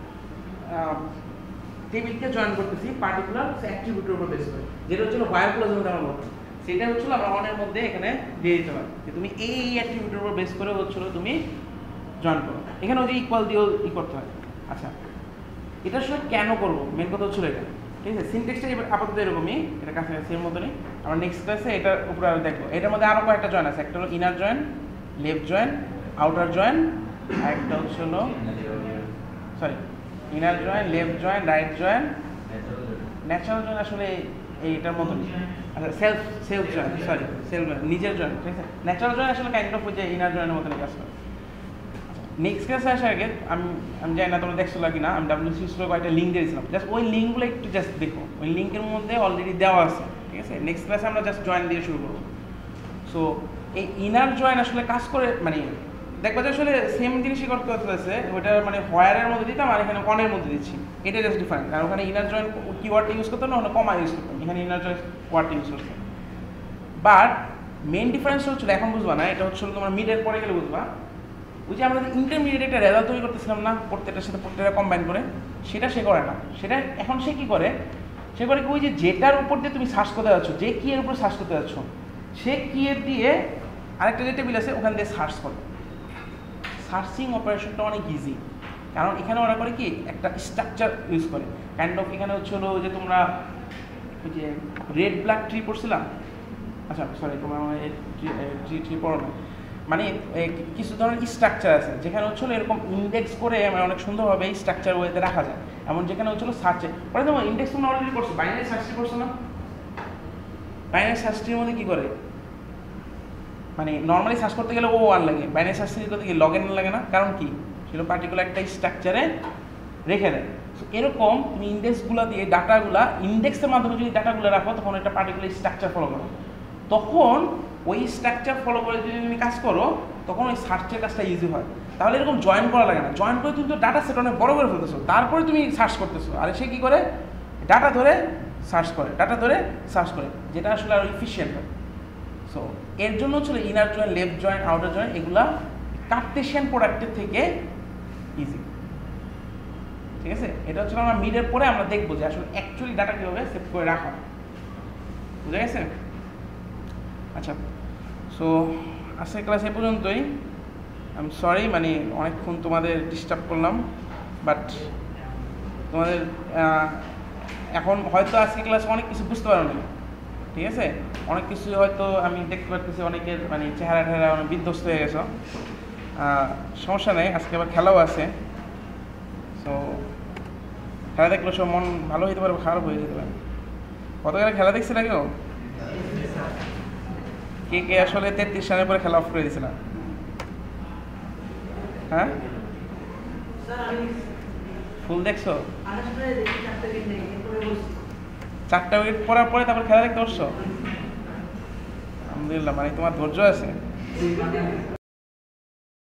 টেবিলকে জয়েন করতেছি পার্টিকুলার অ্যাট্রিবিউটের উপর বেস করে, যেটা হচ্ছিল হোয়াইল ক্লজ যেটা আমরা বলতাম, সেটা হচ্ছিল আমরা অনের মধ্যে এখানে দিয়ে দিতে পারি যে তুমি এই এই অ্যাট্রিবিউটের উপর বেস করে হচ্ছিল তুমি জয়েন করো। এখানে ওই যে ইকুয়াল দিয়েও ই করতে হয়। আচ্ছা, এটা আসলে কেন করবো, মেন কথা হচ্ছিল এটা, ঠিক আছে। সিনট্যাক্সটা এবার আপাতত এরকমই, এটা কাছাকাছি এর মতনই। আমরা নেক্সট ক্লাসে এটার উপরে আরো দেখবো। এটার মধ্যে আরো কয়েকটা জয়েন আছে, একটা হলো inner join, left join, outer join, আর একটা হচ্ছে হলো sorry inner join, left join, right join, natural join আসলে এইটার মতনই। আচ্ছা, self self join, sorry self join, নিজের জয়েন, ঠিক আছে। ন্যাচারাল জয়েন আসলে কাইন্ড অফ যে ইনার জয়েনের মতনই কাজ করে। নেক্সট ক্লাসে আসার আগে আমি আমি জানি না তোমরা দেখছো কি না, আমি ডাব্লিউসি স্টোরে কয়েকটা লিঙ্ক দিয়েছিলাম, জাস্ট ওই লিঙ্কগুলো একটু জাস্ট দেখো, ওই লিঙ্কের মধ্যে অলরেডি দেওয়া আছে, ঠিক আছে। নেক্সট ক্লাসে আমরা জাস্ট জয়েন দিয়ে শুরু করবো। সো এই ইনার জয়েন আসলে কাজ করে, মানে দেখবা যে আসলে সেম জিনিসই করতে হচ্ছে, ওইটা মানে হোয়ারের মধ্যে দিতাম আর এখানে অনের মধ্যে দিচ্ছি, এটা জাস্ট ডিফারেন্ট। আর ওখানে ইনার জয়েন কিওয়ার্ডটা ইউজ করতাম না, ওখানে কমা ইউজ করতাম, এখানে ইনার জয়েন ওয়ার্ডটা ইউজ করতাম। বাট মেন ডিফারেন্স হচ্ছিল, এখন বুঝবা না, এটা হচ্ছিল তোমার মিডের পরে গেলে বুঝবা, ওই যে আমরা ইন্টারমিডিয়েট একটা রেজাল্ট তৈরি করতেছিলাম না প্রত্যেকটার সাথে প্রত্যেকটা কম্বাইন করে, সেটা সে করে না। সেটা এখন সে কী করে, সে করে কি ওই যে যেটার উপর দিয়ে তুমি সার্চ করতে যাচ্ছ, যে কি এর উপর সার্চ করতে যাচ্ছ, সে কি এর দিয়ে আরেকটা যে টেবিল আছে ওখান দিয়ে সার্চ করে। সার্চিং অপারেশনটা অনেক ইজি, কারণ এখানে ওরা করে কি একটা স্ট্রাকচার ইউজ করে কাইন্ড অফ। এখানে হচ্ছে হলো যে তোমরা ওই যে রেড ব্ল্যাক ট্রি পড়ছিলাম, আচ্ছা সরি তোমরা ট্রি ট্রি পড়ো না, মানে কিছু ধরনের স্ট্রাকচার আছে যেখানে হচ্ছিল এরকম ইন্ডেক্স করে মানে অনেক সুন্দরভাবে এই স্ট্রাকচার ওয়েতে রাখা যায়, এমন যেখানে হচ্ছিল সার্চে পরে তোমার ইন্ডেক্স তোমরা অলরেডি করছো, বাইনারি সার্চটি করছো না। বাইনারি সার্চটির মধ্যে কী করে, মানে নর্মালি সার্চ করতে গেলে ও আর লাগে, বাইনারি সার্চ করতে গেলে লগ ইন লাগে না, কারণ কি সেটা পার্টিকুলার একটা স্ট্রাকচারে রেখে দেয়। সো এরকম তুমি ইন্ডেক্সগুলো দিয়ে ডাটাগুলা ইন্ডেক্সের মাধ্যমে যদি ডাটাগুলো রাখো তখন একটা পার্টিকুলার স্ট্রাকচার ফলো করো, তখন ওই স্ট্রাকচার ফলো করে যদি তুমি কাজ করো তখন ওই সার্চের কাজটা ইজি হয়। তাহলে এরকম জয়েন করা লাগে না, জয়েন করে তুমি তো ডাটা সেট অনেক বড় করে ফেলতেছো, তারপরে তুমি সার্চ করতেছো, আর সে কী করে ডাটা ধরে সার্চ করে, ডাটা ধরে সার্চ করে, যেটা আসলে আরও ইফিসিয়েন্ট হয়। সো এর জন্য ছিল inner join, left join, outer join, এগুলা কার্টেশিয়ান প্রোডাক্টের থেকে ইজি। ঠিক আছে, এটা হচ্ছে আমরা মিডের পরে আমরা দেখবো যে আসলে অ্যাকচুয়ালি ডাটা কীভাবে সেভ করে রাখা, বুঝা গেছে? আচ্ছা, সো আজকের ক্লাস এ পর্যন্তই। আই এম সরি, মানে অনেকক্ষণ তোমাদের ডিস্টার্ব করলাম, বাট তোমাদের এখন হয়তো আজকে ক্লাস অনেক কিছু বুঝতে পারো না, ঠিক আছে? অনেক কিছু হয়তো আমি দেখতে পারতেছি অনেকের মানে চেহারা টেহারা অনেক বিধ্বস্ত হয়ে গেছো, সমস্যা নেই, আজকে আবার খেলাও আছে। সো খেলা দেখলে সব মন ভালো হইতে পারে, খারাপ হয়ে যেতে পারে। কতকালে খেলা দেখছি না কেউ? কে কে আসলে তেত্রিশ রানের পরে খেলা অফ করে দিয়েছিল? হ্যাঁ, ফুল দেখছো? চারটা উইকেট পড়ার পরে তারপর খেলা দেখতে বসছো? আলহামদুলিল্লাহ, মানে তোমার ধৈর্য আছে।